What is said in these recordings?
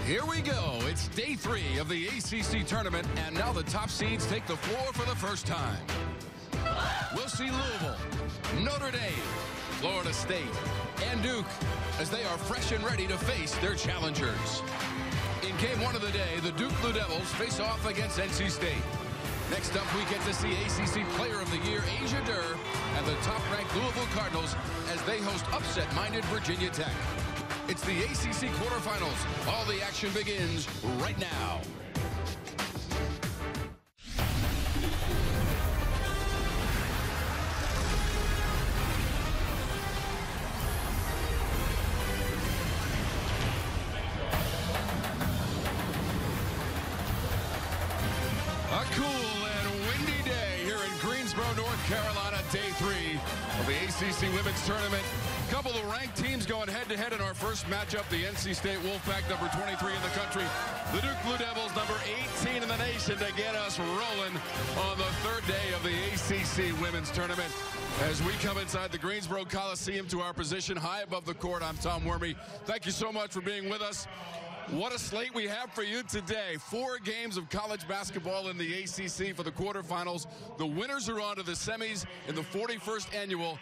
Here we go. It's day 3 of the ACC tournament, and now the top seeds take the floor for the first time. We'll see Louisville, Notre Dame, Florida State, and Duke as they are fresh and ready to face their challengers. In game 1 of the day, the Duke Blue Devils face off against NC State. Next up, we get to see ACC Player of the Year Asia Durr and the top-ranked Louisville Cardinals as they host upset-minded Virginia Tech. It's the ACC quarterfinals. All the action begins right now. A cool and windy day here in Greensboro, North Carolina, day 3 of the ACC Women's Tournament. A couple of ranked teams going head-to-head in our first matchup. The NC State Wolfpack, number 23 in the country. The Duke Blue Devils, number 18 in the nation, to get us rolling on the third day of the ACC Women's Tournament. As we come inside the Greensboro Coliseum to our position high above the court, I'm Tom Wormy. Thank you so much for being with us. What a slate we have for you today. 4 games of college basketball in the ACC for the quarterfinals. The winners are on to the semis in the 41st annual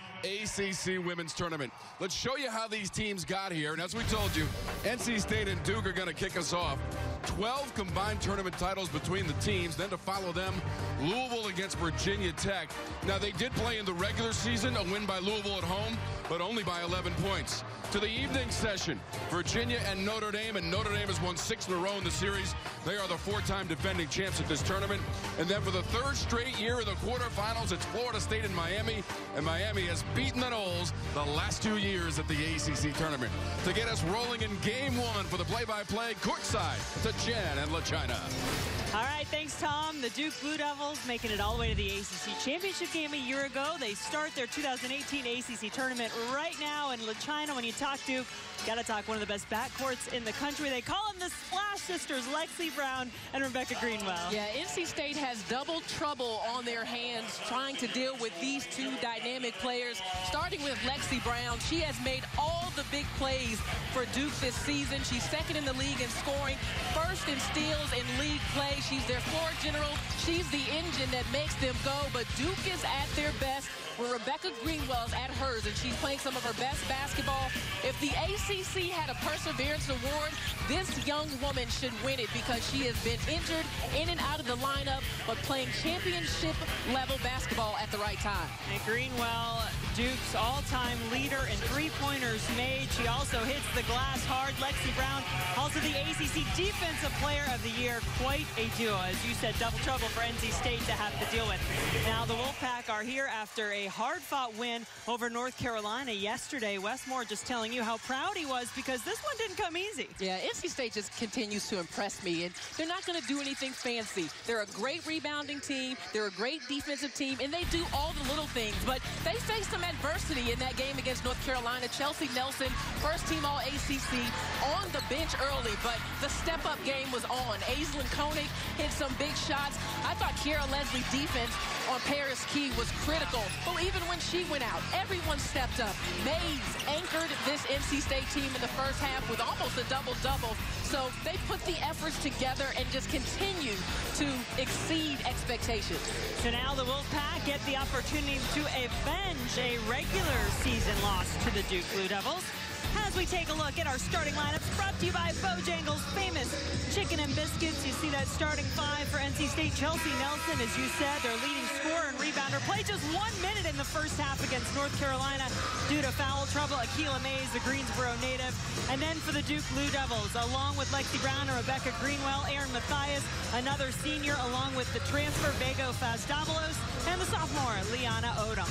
ACC Women's Tournament. Let's show you how these teams got here. And as we told you, NC State and Duke are going to kick us off. 12 combined tournament titles between the teams. Then to follow them, Louisville against Virginia Tech. Now, they did play in the regular season, a win by Louisville at home, but only by 11 points. To the evening session, Virginia and Notre Dame has won 6 in a row in the series. They are the 4-time defending champs at this tournament. And then for the 3rd straight year in the quarterfinals, it's Florida State and Miami Miami has beaten the Noles the last 2 years at the ACC tournament. To get us rolling in game 1 for the play-by-play, courtside to Jen and LaChina. All right, thanks, Tom. The Duke Blue Devils making it all the way to the ACC Championship game a year ago. They start their 2018 ACC tournament right now. And LaChina, when you talk Duke, got to talk one of the best backcourts in the country. They call them the Splash Sisters, Lexi Brown and Rebecca Greenwell. Yeah, NC State has double trouble on their hands trying to deal with these 2 dynamic players. Starting with Lexi Brown, she has made all the big plays for Duke this season. She's 2nd in the league in scoring, 1st in steals in league play. She's their floor general. She's the engine that makes them go, but Duke is at their best when Rebecca Greenwell is at hers, and she's playing some of her best basketball. If the ACC had a Perseverance Award, this young woman should win it because she has been injured in and out of the lineup, but playing championship-level basketball at the right time. And Greenwell, Duke's all-time leader in 3-pointers made. She also hits the glass hard. Lexi Brown, also the ACC Defensive Player of the Year. Quite a duo. As you said, double trouble for NC State to have to deal with. Now the Wolfpack are here after a hard-fought win over North Carolina yesterday. Wes Moore just telling you how proud he was because this one didn't come easy. Yeah, NC State just continues to impress me, and they're not going to do anything fancy. They're a great rebounding team. They're a great defensive team, and they do all the little things. But they faced some adversity in that game against North Carolina. Chelsea Nelson, first-team All-ACC, on the bench early, but the step-up game was on. Aislinn Koenig hit some big shots. I thought Kiera Leslie's defense on Paris Key was critical. But even when she went out, everyone stepped up. Mays anchored this NC State team in the first half with almost a double-double. So they put the efforts together and just continue to exceed expectations. So now the Wolfpack get the opportunity to avenge a regular season loss to the Duke Blue Devils. As we take a look at our starting lineups, brought to you by Bojangles' famous chicken and biscuits. You see that starting 5 for NC State. Chelsea Nelson, as you said, their leading scorer and rebounder, played just 1 minute in the first half against North Carolina due to foul trouble. Akilah Mays, the Greensboro native. And then for the Duke Blue Devils, along with Lexi Brown and Rebecca Greenwell, Aaron Matthias, another senior, along with the transfer Bego Fasdavelos, and the sophomore Liana Odom.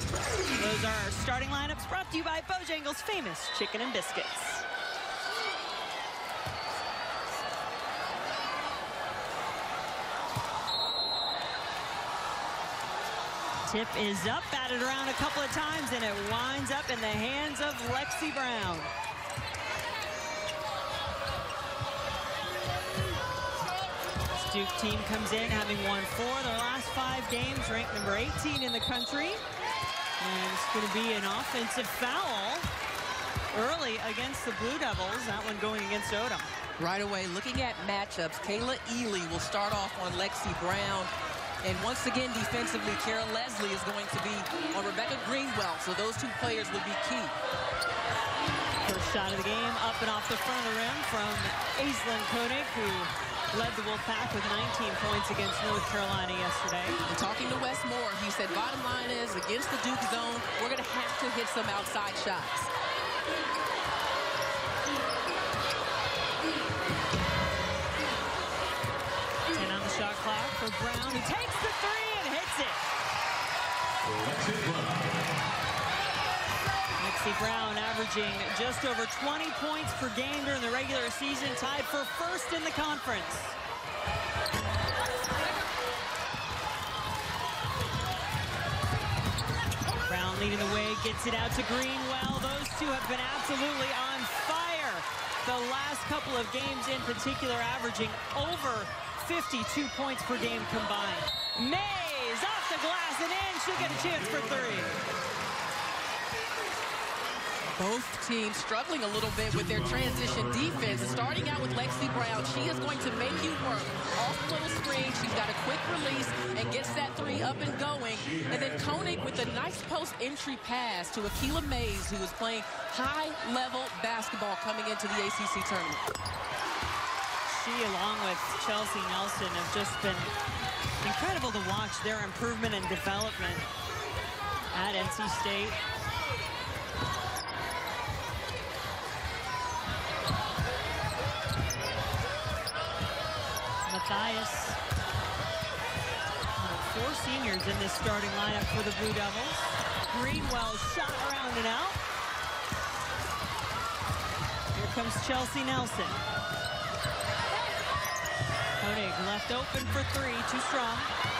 Those are our starting lineups, brought to you by Bojangles' famous chicken and biscuits. Tip is up, batted around a couple of times, and it winds up in the hands of Lexi Brown. This Duke team comes in having won 4 of their last 5 games, ranked number 18 in the country. And it's going to be an offensive foul early against the Blue Devils. That one going against Odom. Right away, looking at matchups, Kayla Ely will start off on Lexi Brown. And once again, defensively, Kara Leslie is going to be on Rebecca Greenwell. So those two players will be key. First shot of the game, up and off the front of the rim from Aislinn Koenig, who led the Wolfpack with 19 points against North Carolina yesterday. And talking to Wes Moore, he said, bottom line is, against the Duke zone, we're going to have to hit some outside shots. Shot clock for Brown, who takes the three and hits it. Lexi Brown averaging just over 20 points per game during the regular season, tied for first in the conference. Brown leading the way, gets it out to Greenwell. Those two have been absolutely on fire. The last couple of games in particular averaging over 52 points per game combined. Mays off the glass and in. She'll get a chance for three. Both teams struggling a little bit with their transition defense. Starting out with Lexi Brown, she is going to make you work off the little screen. She's got a quick release and gets that three up and going. And then Koenig with a nice post entry pass to Akila Mays, who is playing high-level basketball coming into the ACC tournament. She, along with Chelsea Nelson, have just been incredible to watch their improvement and development at NC State. Matthias, four seniors in this starting lineup for the Blue Devils. Greenwell shot around and out. Here comes Chelsea Nelson. Koenig left open for three, too strong.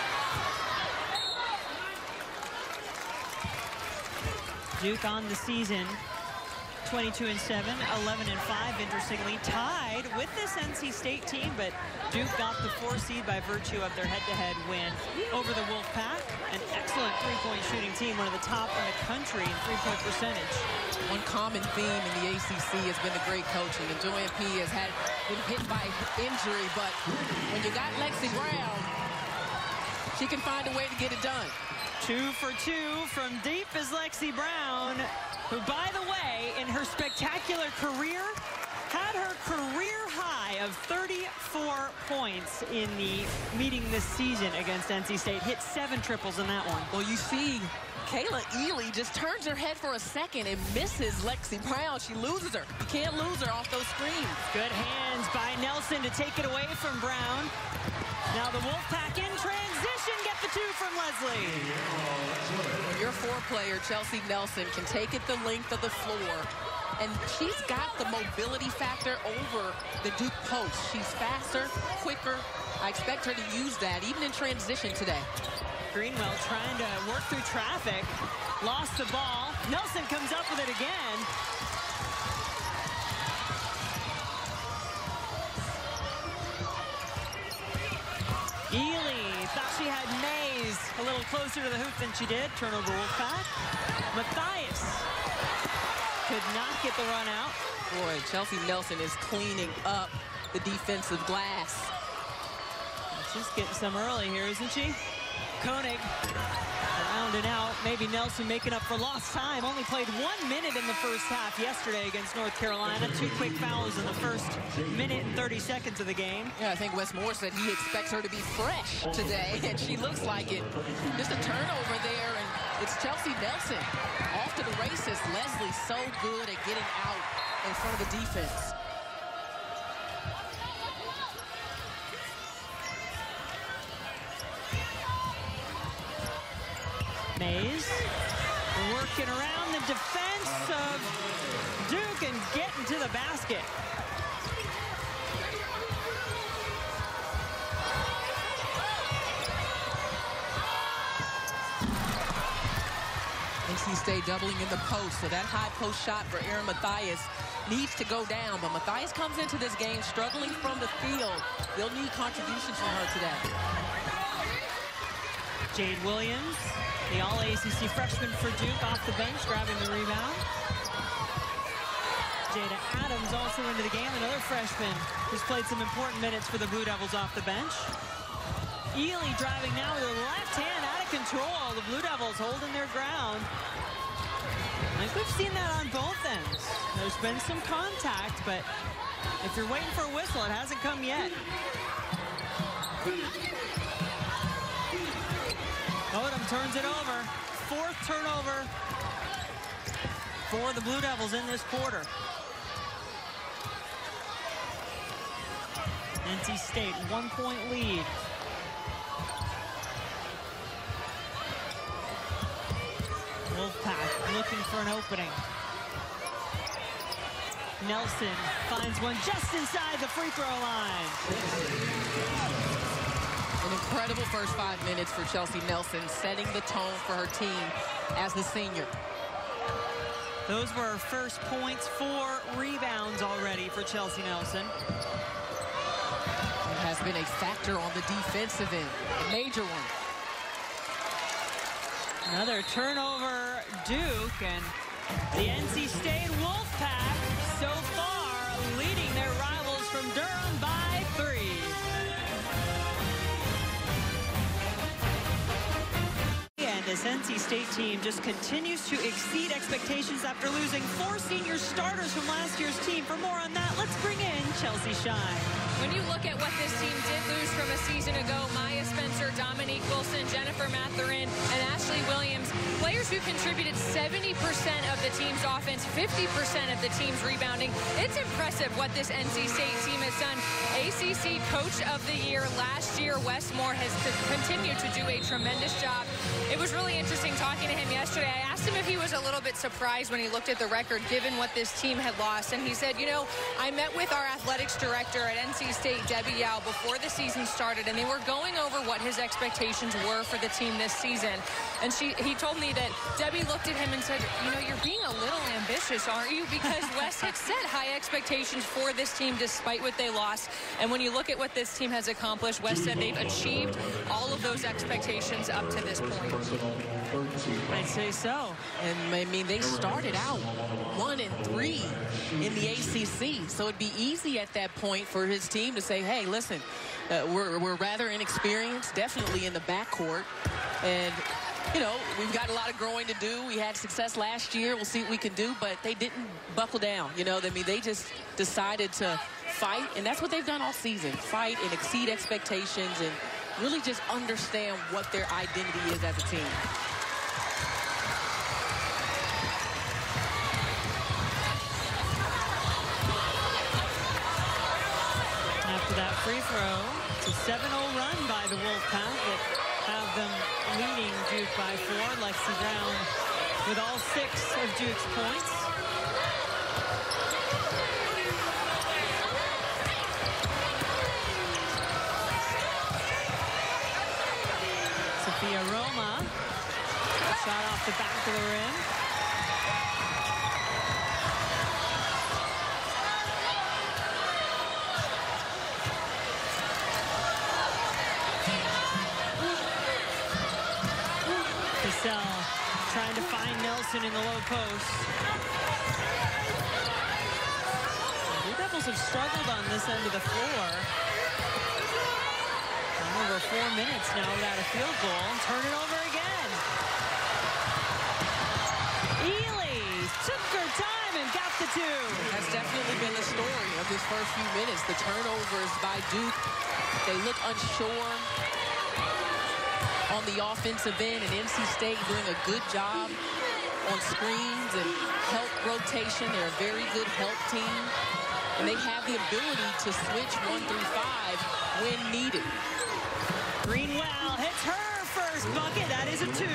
Duke on the season, 22-7, 11-5, interestingly, tied with this NC State team, but Duke got the 4 seed by virtue of their head-to-head win over the Wolfpack. An excellent three-point shooting team, one of the top in the country in three-point percentage. One common theme in the ACC has been the great coaching, and Joanne P. has been hit by injury, but when you got Lexi Brown, she can find a way to get it done. 2 for 2 from deep is Lexi Brown, who, by the way, in her spectacular career, had her career high of 34 points in the meeting this season against NC State. Hit 7 triples in that one. Well, you see, Kayla Ely just turns her head for a second and misses Lexi Brown. She loses her. You can't lose her off those screens. Good hands by Nelson to take it away from Brown. Now the Wolfpack in transition, get the 2 from Leslie. Your 4-player, Chelsea Nelson, can take it the length of the floor. And she's got the mobility factor over the Duke post. She's faster, quicker. I expect her to use that, even in transition today. Greenwell trying to work through traffic. Lost the ball. Nelson comes up with it again. Ely thought she had Mays a little closer to the hoop than she did. Turnover Wolfpack. Matthias could not get the run out. Boy, Chelsea Nelson is cleaning up the defensive glass. She's getting some early here, isn't she? Koenig around and out. Maybe Nelson making up for lost time. Only played 1 minute in the first half yesterday against North Carolina. 2 quick fouls in the first minute and 30 seconds of the game. Yeah, I think Wes Moore said he expects her to be fresh today, and she looks like it. Just a turnover there, and it's Chelsea Nelson off to the races. Leslie so good at getting out in front of the defense. Mays working around the defense of Duke and getting to the basket. NC State doubling in the post, so that high post shot for Erin Matthias needs to go down, but Matthias comes into this game struggling from the field. They'll need contributions from her today. Jade Williams, the All-ACC freshman for Duke, off the bench, grabbing the rebound. Jada Adams also into the game, another freshman who's played some important minutes for the Blue Devils off the bench. Ely driving now with her left hand out of control. The Blue Devils holding their ground. I think we've seen that on both ends. There's been some contact, but if you're waiting for a whistle, it hasn't come yet. Odom turns it over. Fourth turnover for the Blue Devils in this quarter. NC State, 1-point lead. Wolfpack looking for an opening. Nelson finds one just inside the free throw line. An incredible first 5 minutes for Chelsea Nelson, setting the tone for her team as the senior. Those were her first points, 4 rebounds already for Chelsea Nelson. It has been a factor on the defensive end, a major one. Another turnover, Duke, and the NC State Wolfpack so far leading their rivals from Durham by 3. And this NC State team just continues to exceed expectations after losing 4 senior starters from last year's team. For more on that, let's bring in Chelsea Shine. When you look at what this team did lose from a season ago, Maya Spencer, Dominique Wilson, Jennifer Mathurin, and Ashley Williams, players who contributed 70% of the team's offense, 50% of the team's rebounding. It's impressive what this NC State team has done. ACC Coach of the Year last year, Wes Moore, has continued to do a tremendous job. It was really interesting talking to him yesterday. I asked him if he was a little bit surprised when he looked at the record, given what this team had lost. And he said, you know, I met with our athletics director at NC State, Debbie Yao, before the season started, and they were going over what his expectations were for the team this season. And he told me that Debbie looked at him and said, you know, you're being a little ambitious, aren't you? Because Wes had set high expectations for this team despite what they lost. And when you look at what this team has accomplished, Wes said they've achieved all of those expectations up to this point. I'd say so. And I mean, they started out 1-3 in the ACC, so it'd be easy at that point for his team to say, hey, listen, we're rather inexperienced, definitely in the backcourt, and you know, we've got a lot of growing to do. We had success last year. We'll see what we can do, but they didn't buckle down. You know, I mean, they just decided to fight, and that's what they've done all season, fight and exceed expectations and really just understand what their identity is as a team. After that free throw, it's a 7-0 run by the Wolfpack that have them leading Duke by 4. Lexi Brown with all 6 of Duke's points. Sophia Roma, shot off the back of the rim. Cassell trying to find Nelson in the low post. The Blue Devils have struggled on this end of the floor. Over 4 minutes now without a field goal. Turn it over again. Ely took her time and got the 2. That's definitely been the story of this first few minutes. The turnovers by Duke. They look unsure on the offensive end, and NC State doing a good job on screens and help rotation. They're a very good help team, and they have the ability to switch 1 through 5 when needed. Greenwell hits her first bucket. That is a 2.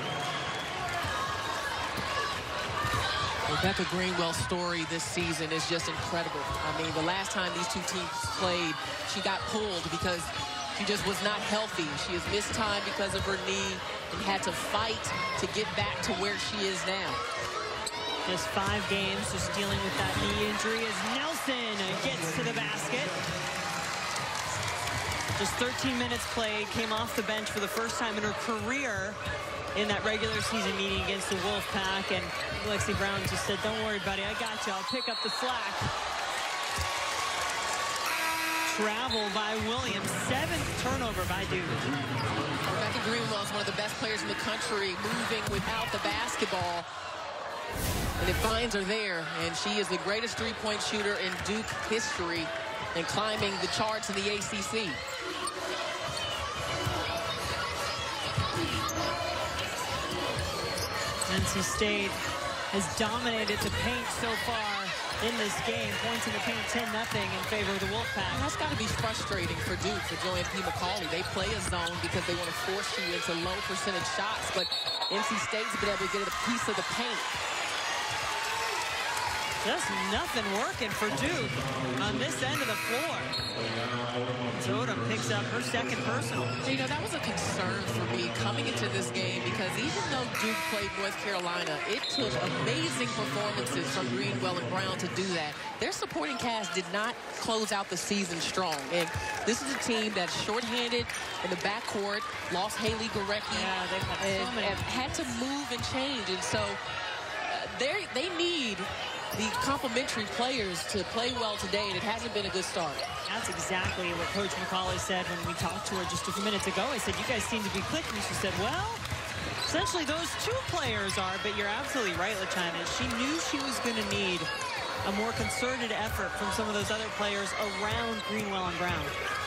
Rebecca Greenwell's story this season is just incredible. I mean, the last time these two teams played, she got pulled because she just was not healthy. She has missed time because of her knee and had to fight to get back to where she is now. Just 5 games, just dealing with that knee injury as Nelson gets to the basket. Just 13 minutes played, came off the bench for the first time in her career. in that regular season meeting against the Wolfpack, and Lexi Brown just said, don't worry, buddy, I got you. I'll pick up the slack. Travel by Williams. 7th turnover by Duke. Rebecca Greenwell is one of the best players in the country, moving without the basketball. And it finds her there, and she is the greatest three-point shooter in Duke history and climbing the charts in the ACC. NC State has dominated the paint so far in this game. Points in the paint 10-0 in favor of the Wolfpack. That's got to be frustrating for Duke, for Joanne P. McCauley. They play a zone because they want to force you into low percentage shots, but NC State's been able to get a piece of the paint. Just nothing working for Duke on this end of the floor. Odom picks up her 2nd personal. You know, that was a concern for me coming into this game, because even though Duke played North Carolina, it took amazing performances from Greenwell and Brown to do that. Their supporting cast did not close out the season strong. And this is a team that's shorthanded in the backcourt, lost Haley Gorecki, and had to move and change. And so they need the complementary players to play well today, and it hasn't been a good start. That's exactly what Coach McCauley said when we talked to her just a few minutes ago. I said, you guys seem to be clicking. She said, well, essentially those 2 players are, but you're absolutely right, LaChina. She knew she was going to need a more concerted effort from some of those other players around Greenwell and Brown.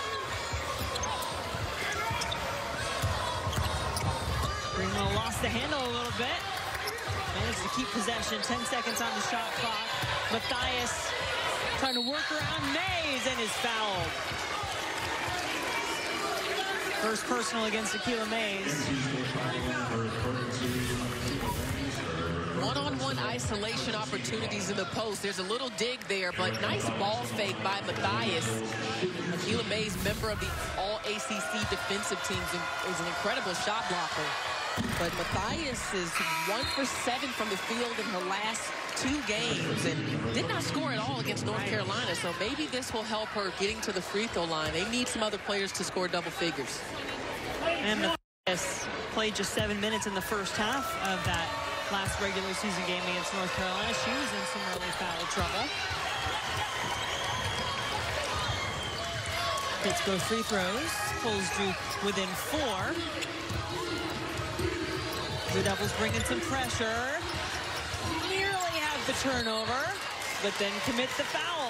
Greenwell lost the handle a little bit. Managed to keep possession. 10 seconds on the shot clock. Matthias trying to work around Mays and is fouled. First personal against Akilah Mays. One-on-one isolation opportunities in the post. There's a little dig there, but nice ball fake by Matthias. Akilah Mays, member of the All-ACC defensive teams, is an incredible shot blocker. But Matthias is 1 for 7 from the field in her last 2 games and did not score at all against North Carolina. So maybe this will help her getting to the free throw line. They need some other players to score double figures. And Matthias played just 7 minutes in the first half of that last regular season game against North Carolina. She was in some early foul trouble. Pittsburgh free throws pulls Duke within 4. The Devils bring in some pressure. Nearly have the turnover, but then commit the foul.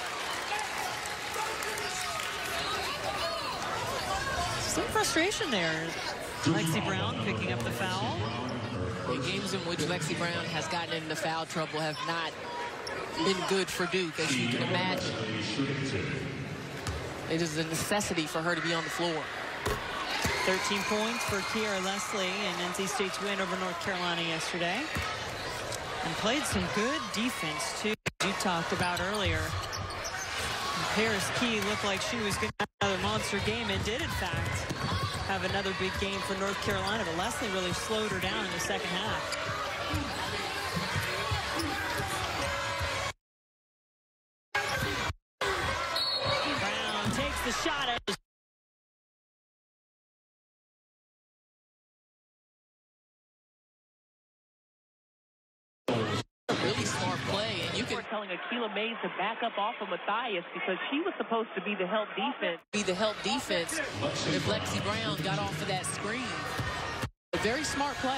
Some frustration there. Lexi Brown picking up the foul. The games in which Lexi Brown has gotten into foul trouble have not been good for Duke, as you can imagine. It is a necessity for her to be on the floor. 13 points for Kiera Leslie in NC State's win over North Carolina yesterday. And played some good defense, too, as you talked about earlier. And Paris Key looked like she was going to have another monster game, and did, in fact, have another big game for North Carolina. But Leslie really slowed her down in the second half. Brown takes the shot at really smart play, and you can telling Akilah Mays to back up off of Matthias, because she was supposed to be the help defense. If Lexi Brown got off of that screen. A very smart play.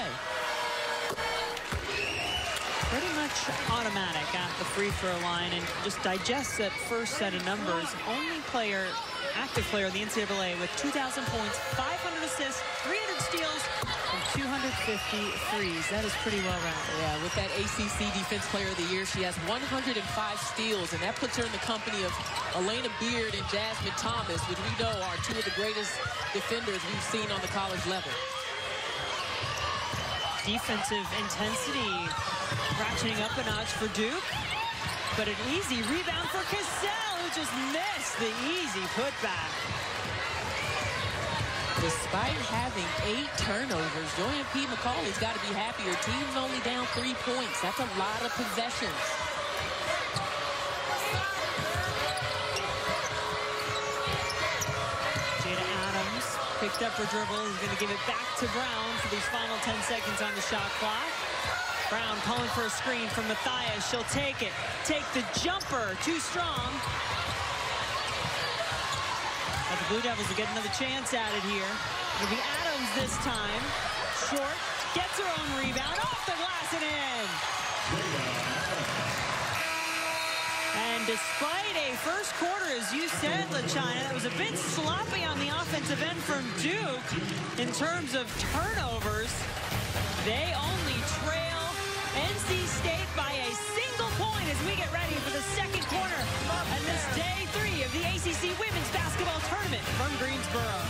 Pretty much automatic at the free throw line, and just digest that first set of numbers. Only player, active player in the NCAA with 2,000 points, 500 assists, 300 steals, and 250 threes. That is pretty well rounded. Yeah, with that ACC Defense Player of the Year, she has 105 steals, and that puts her in the company of Elena Beard and Jasmine Thomas, which we know are 2 of the greatest defenders we've seen on the college level. Defensive intensity ratcheting up a notch for Duke, but an easy rebound for Cassell, who just missed the easy putback. Despite having 8 turnovers, Joanne P. McCauley's got to be happy. Her team's only down 3 points. That's a lot of possessions. Jada Adams picked up her dribble. He's going to give it back to Brown for these final 10 seconds on the shot clock. Brown calling for a screen from Matthias. She'll take it. Take the jumper. Too strong. But the Blue Devils will get another chance at it here. It'll be Adams this time. Short. Gets her own rebound. Off the glass and in. And despite a first quarter, as you said, LaChina, that was a bit sloppy on the offensive end from Duke in terms of turnovers, they only trail NC State by a single point as we get ready for the second quarter and this day 3 of the ACC Women's Basketball Tournament from Greensboro.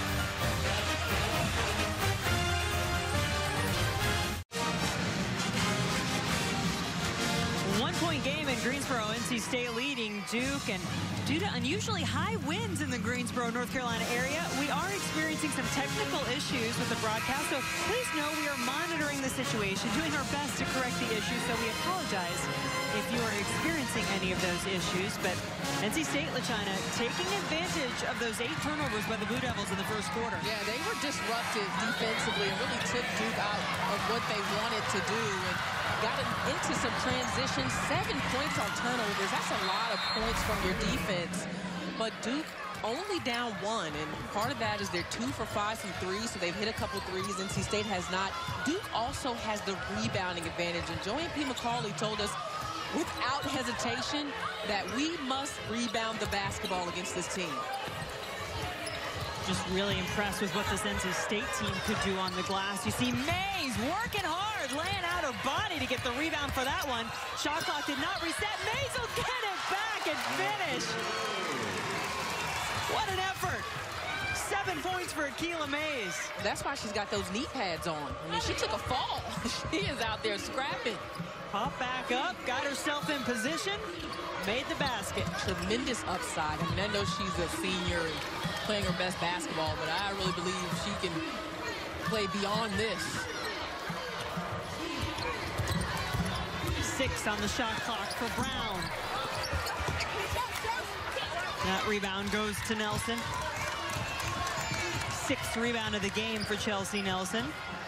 One-point game in Greensboro, NC State leading Duke, and due to unusually high winds in the Greensboro, North Carolina area, we are experiencing some technical issues with the broadcast, so please know we are monitoring the situation, doing our best to correct the issues, so we apologize if you are experiencing any of those issues. But NC State, LaChina, taking advantage of those 8 turnovers by the Blue Devils in the first quarter. Yeah, they were disruptive defensively and really took Duke out of what they wanted to do and got into some transitions. 7 points on turnovers. That's a lot of points from your defense. But Duke only down 1, and part of that is they're 2 for 5 from 3, so they've hit a couple threes. NC State has not. Duke also has the rebounding advantage, and Joanne P. McCauley told us without hesitation that we must rebound the basketball against this team. Just really impressed with what this NC State team could do on the glass. You see Mays working hard, laying out her body to get the rebound for that one. Shot clock did not reset. Mays will get it back and finish. What an effort. 7 points for Akila Mays. That's why she's got those knee pads on. I mean, she took a fall. She is out there scrapping. Pop back up, got herself in position, made the basket. Tremendous upside. I mean, I know she's a senior and playing her best basketball, but I really believe she can play beyond this. 6 on the shot clock for Brown. That rebound goes to Nelson. 6th rebound of the game for Chelsea Nelson.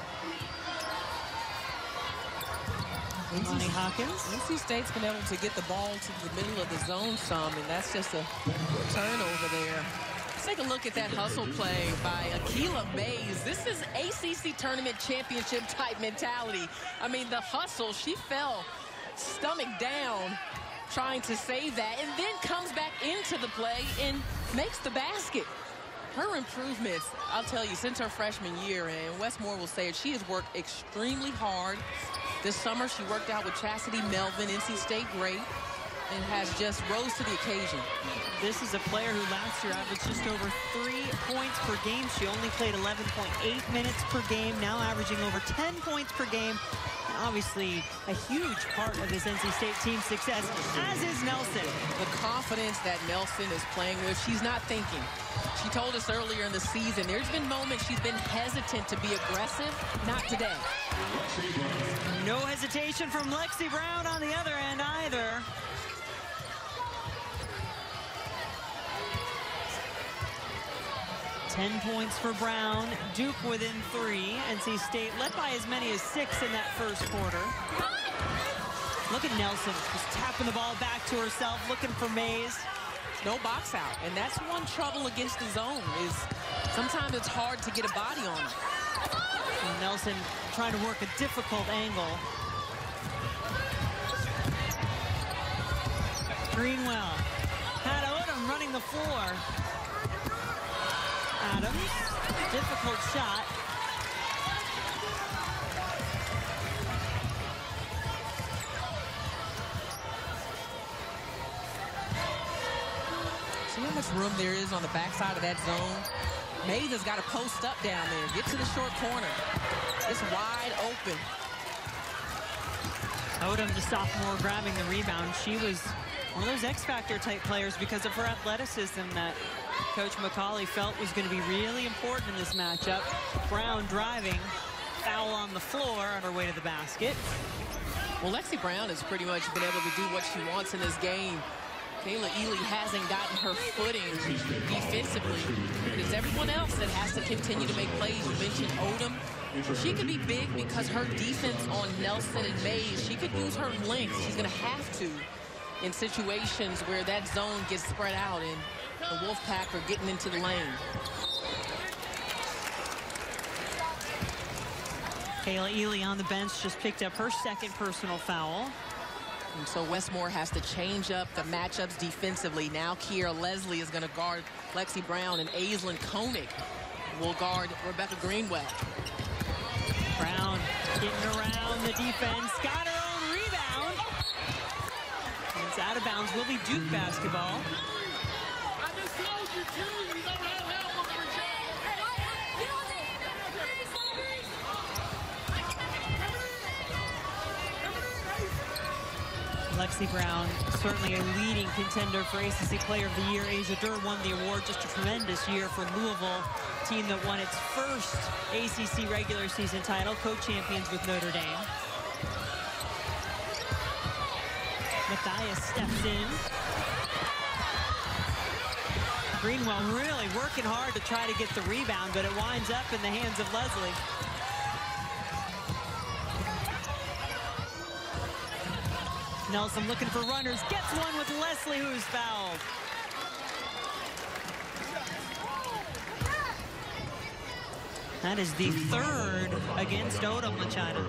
Lonnie Hawkins. NC State's been able to get the ball to the middle of the zone some, and that's just a turnover there. Let's take a look at that hustle play by Akila Mays. This is ACC tournament championship type mentality. I mean, the hustle, she fell stomach down trying to save that, and then comes back into the play and makes the basket. Her improvements, I'll tell you, since her freshman year, and Wes Moore will say it, she has worked extremely hard. This summer, she worked out with Chastity Melvin, NC State great, and has just rose to the occasion. This is a player who last year averaged just over 3 points per game. She only played 11.8 minutes per game, now averaging over 10 points per game. And obviously, a huge part of this NC State team's success, as is Nelson. The confidence that Nelson is playing with, she's not thinking. She told us earlier in the season, there's been moments she's been hesitant to be aggressive. Not today. No hesitation from Lexi Brown on the other end either. Ten points for Brown. Duke within 3. NC State led by as many as 6 in that first quarter. Look at Nelson just tapping the ball back to herself, looking for Mays. No box out, and that's one trouble against the zone is sometimes it's hard to get a body on it. And Nelson trying to work a difficult angle. Greenwell had Odom running the floor. Adams, difficult shot. See how much room there is on the backside of that zone? Mays has got to post up down there. Get to the short corner. It's wide open. Odom, the sophomore, grabbing the rebound. She was one of those X-Factor type players because of her athleticism that Coach McCauley felt was going to be really important in this matchup. Brown driving, foul on the floor on her way to the basket. Well, Lexi Brown has pretty much been able to do what she wants in this game. Kayla Ely hasn't gotten her footing defensively. It's everyone else that has to continue to make plays. You mentioned Odom. She could be big because her defense on Nelson and Mays, she could use her length. She's going to have to in situations where that zone gets spread out and the Wolfpack are getting into the lane. Kayla Ely on the bench just picked up her second personal foul. And so Westmore has to change up the matchups defensively. Now Kiera Leslie is going to guard Lexi Brown, and Aislinn Koenig will guard Rebecca Greenwell. Brown getting around the defense, got her own rebound. It's out of bounds. Will be Duke basketball. Lexi Brown, certainly a leading contender for ACC Player of the Year. Asia Durr won the award. Just a tremendous year for Louisville, team that won its first ACC regular season title, co-champions with Notre Dame. Matthias steps in. Greenwell really working hard to try to get the rebound, but it winds up in the hands of Leslie. Nelson looking for runners, gets one with Leslie, who's fouled. That is the third against Odom LaChina.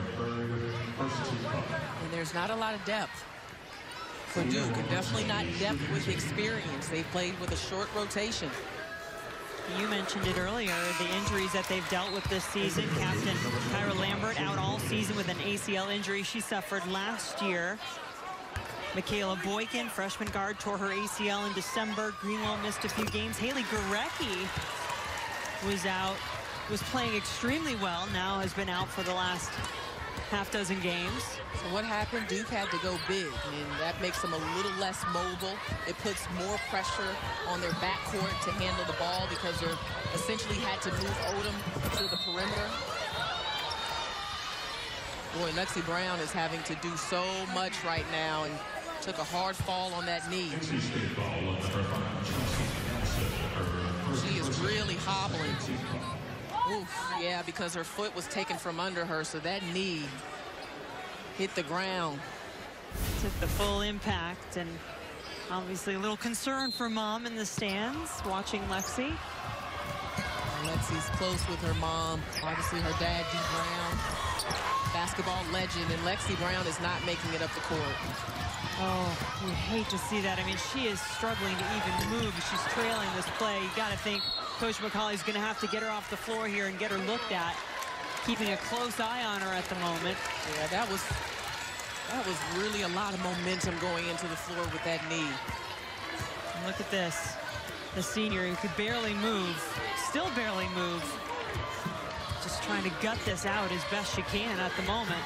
And there's not a lot of depth for Duke, and definitely not depth with experience. They played with a short rotation. You mentioned it earlier, the injuries that they've dealt with this season. Captain Kyra Lambert out all season with an ACL injury she suffered last year. Michaela Boykin, freshman guard, tore her ACL in December. Greenwell missed a few games. Haley Gurecki was out, was playing extremely well, now has been out for the last half dozen games. So what happened? Duke had to go big, and that makes them a little less mobile. It puts more pressure on their backcourt to handle the ball because they're essentially had to move Odom to the perimeter. Boy, Lexi Brown is having to do so much right now and took a hard fall on that knee. She is really hobbling. Oof, yeah, because her foot was taken from under her, so that knee hit the ground. Took the full impact, and obviously a little concern for Mom in the stands watching Lexi. Lexi's close with her mom. Obviously her dad, Dee Brown, basketball legend, and Lexi Brown is not making it up the court. Oh, you hate to see that. I mean, she is struggling to even move. She's trailing this play. You got to think Coach McCauley's going to have to get her off the floor here and get her looked at, keeping a close eye on her at the moment. Yeah, that was really a lot of momentum going into the floor with that knee. And look at this. The senior who could barely move, still barely move. Just trying to gut this out as best she can at the moment.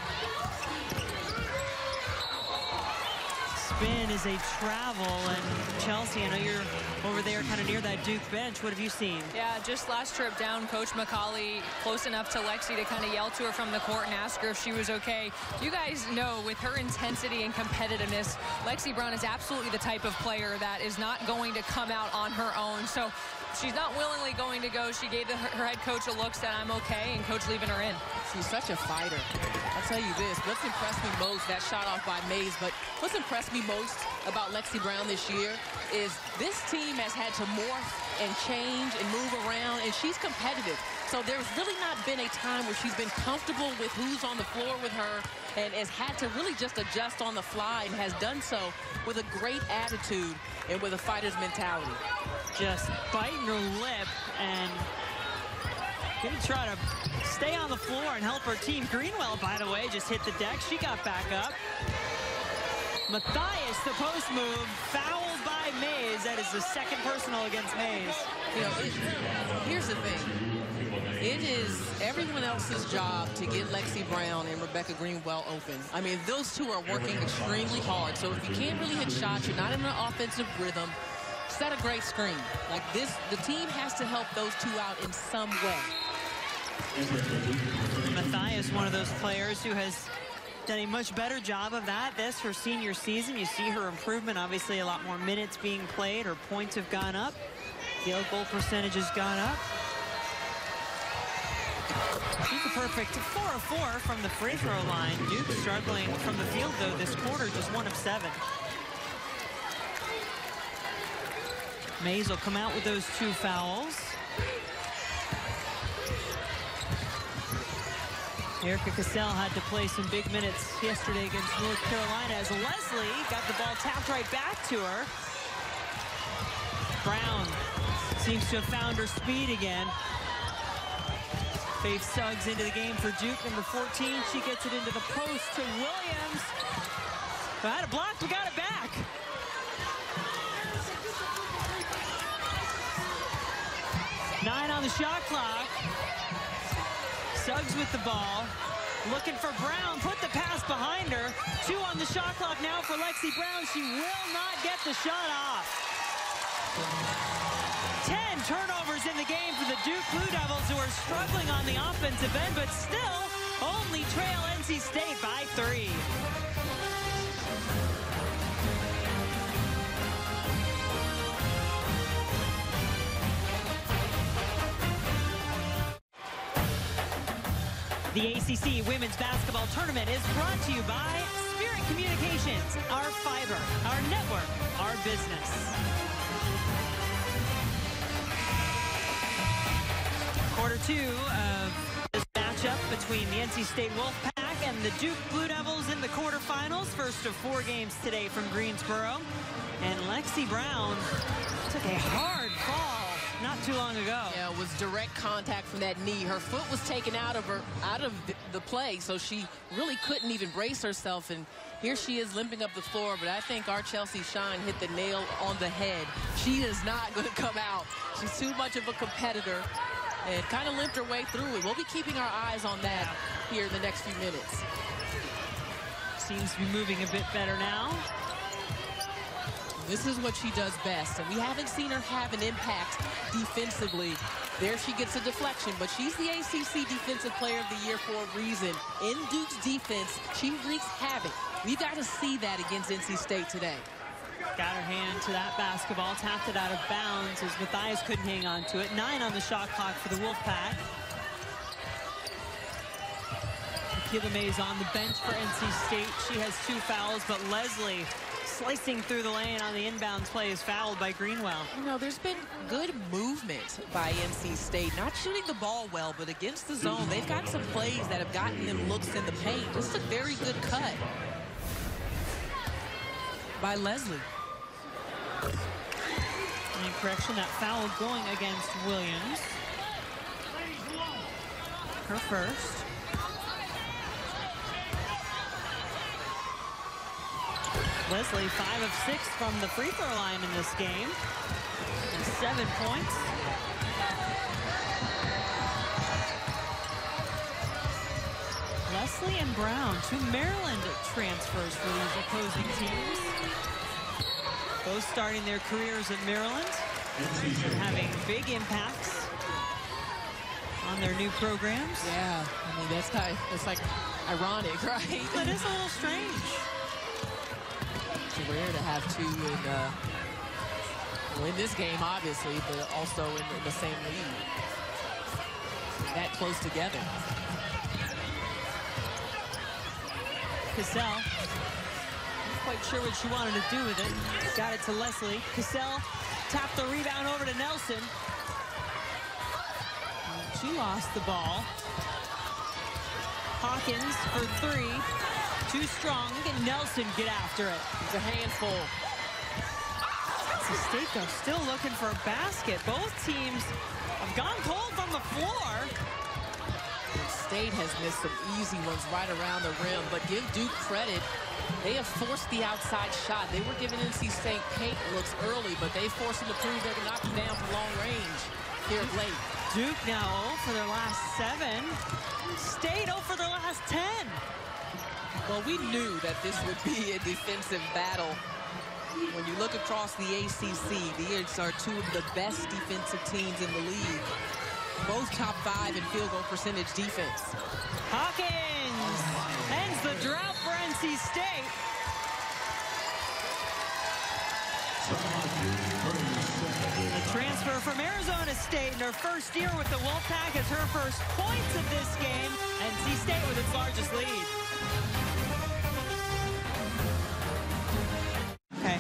Spin is a travel, and Chelsea, I know you're over there kind of near that Duke bench. What have you seen? Yeah, just last trip down, Coach McCauley close enough to Lexi to kind of yell to her from the court and ask her if she was okay. You guys know with her intensity and competitiveness, Lexi Brown is absolutely the type of player that is not going to come out on her own. So she's not willingly going to go. She gave her head coach a look, said, I'm okay, and coach leaving her in. She's such a fighter. I'll tell you this, what's impressed me most, that shot off by Mays, but what's impressed me most about Lexi Brown this year is this team has had to morph and change and move around, and she's competitive. So there's really not been a time where she's been comfortable with who's on the floor with her and has had to really just adjust on the fly, and has done so with a great attitude and with a fighter's mentality. Just biting her lip and gonna try to stay on the floor and help her team. Greenwell, by the way, just hit the deck. She got back up. Matthias, the post move, fouled by Mays. That is the second personal against Mays. You know, here's the thing. It is everyone else's job to get Lexi Brown and Rebecca Greenwell open. I mean, those two are working extremely hard. So if you can't really hit shots, you're not in an offensive rhythm, set a great screen. Like this, the team has to help those two out in some way. Matthias, one of those players who has Done a much better job of that. This, her senior season. You see her improvement. Obviously, a lot more minutes being played. Her points have gone up. Field goal percentage has gone up. She's a perfect 4 of 4 from the free throw line. Duke struggling from the field, though, this quarter, just 1 of 7. Mays will come out with those 2 fouls. Erica Cassell had to play some big minutes yesterday against North Carolina as Leslie got the ball tapped right back to her. Brown seems to have found her speed again. Faith Suggs into the game for Duke, number 14. She gets it into the post to Williams. We had a block, we got it back. Nine on the shot clock. Suggs with the ball. Looking for Brown, put the pass behind her. 2 on the shot clock now for Lexi Brown. She will not get the shot off. 10 turnovers in the game for the Duke Blue Devils, who are struggling on the offensive end, but still only trail NC State by 3. The ACC Women's Basketball Tournament is brought to you by Spirit Communications, our fiber, our network, our business. Quarter 2 of this matchup between the NC State Wolfpack and the Duke Blue Devils in the quarterfinals. First of 4 games today from Greensboro. And Lexi Brown took a hard fall not too long ago. Yeah, it was direct contact from that knee. Her foot was taken out of the play, so she really couldn't even brace herself. And here she is limping up the floor, but I think our Chelsea Shine hit the nail on the head. She is not going to come out. She's too much of a competitor and kind of limped her way through it. We'll be keeping our eyes on that here in the next few minutes. Seems to be moving a bit better now. This is what she does best, and we haven't seen her have an impact defensively. There she gets a deflection, but she's the ACC Defensive Player of the Year for a reason. In Duke's defense, she wreaks havoc. We've got to see that against NC State today. Got her hand to that basketball, tapped it out of bounds as Matthias couldn't hang on to it. 9 on the shot clock for the Wolfpack. Akilah Mays on the bench for NC State. She has 2 fouls, but Leslie slicing through the lane on the inbounds play is fouled by Greenwell. You know, there's been good movement by NC State. Not shooting the ball well, but against the zone, they've got some plays that have gotten them looks in the paint. This is a very good cut by Leslie. And correction, that foul going against Williams. Her first. Leslie, 5 of 6 from the free throw line in this game. And 7 points. Leslie and Brown, 2 Maryland transfers for these opposing teams. Both starting their careers at Maryland and having big impacts on their new programs. Yeah, I mean, that's like ironic, right? It is a little strange. It's rare to have 2 in this game, obviously, but also in the same league. That close together. Cassell, not quite sure what she wanted to do with it. Got it to Leslie. Cassell tapped the rebound over to Nelson. She lost the ball. Hawkins for 3. Too strong. Look at Nelson get after it. It's a handful. NC State, though, still looking for a basket. Both teams have gone cold from the floor. State has missed some easy ones right around the rim, but give Duke credit. They have forced the outside shot. They were giving NC State paint looks early, but they forced them to prove they can knock them down from long range here late. Duke now 0 for their last 7. State 0 for their last 10. Well, we knew that this would be a defensive battle. When you look across the ACC, these are 2 of the best defensive teams in the league. Both top 5 in field goal percentage defense. Hawkins ends the drought for NC State. The transfer from Arizona State in her first year with the Wolfpack has her first points of this game. NC State with its largest lead. Okay.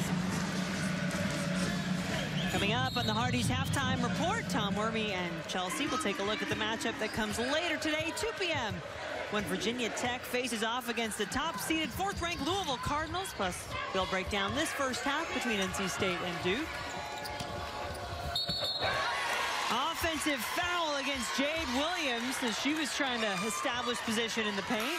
Coming up on the Hardy's halftime report, Tom Wormy and Chelsea will take a look at the matchup that comes later today, 2 p.m. when Virginia Tech faces off against the top-seeded 4th-ranked Louisville Cardinals. Plus, we'll break down this first half between NC State and Duke. Offensive foul against Jade Williams as she was trying to establish position in the paint.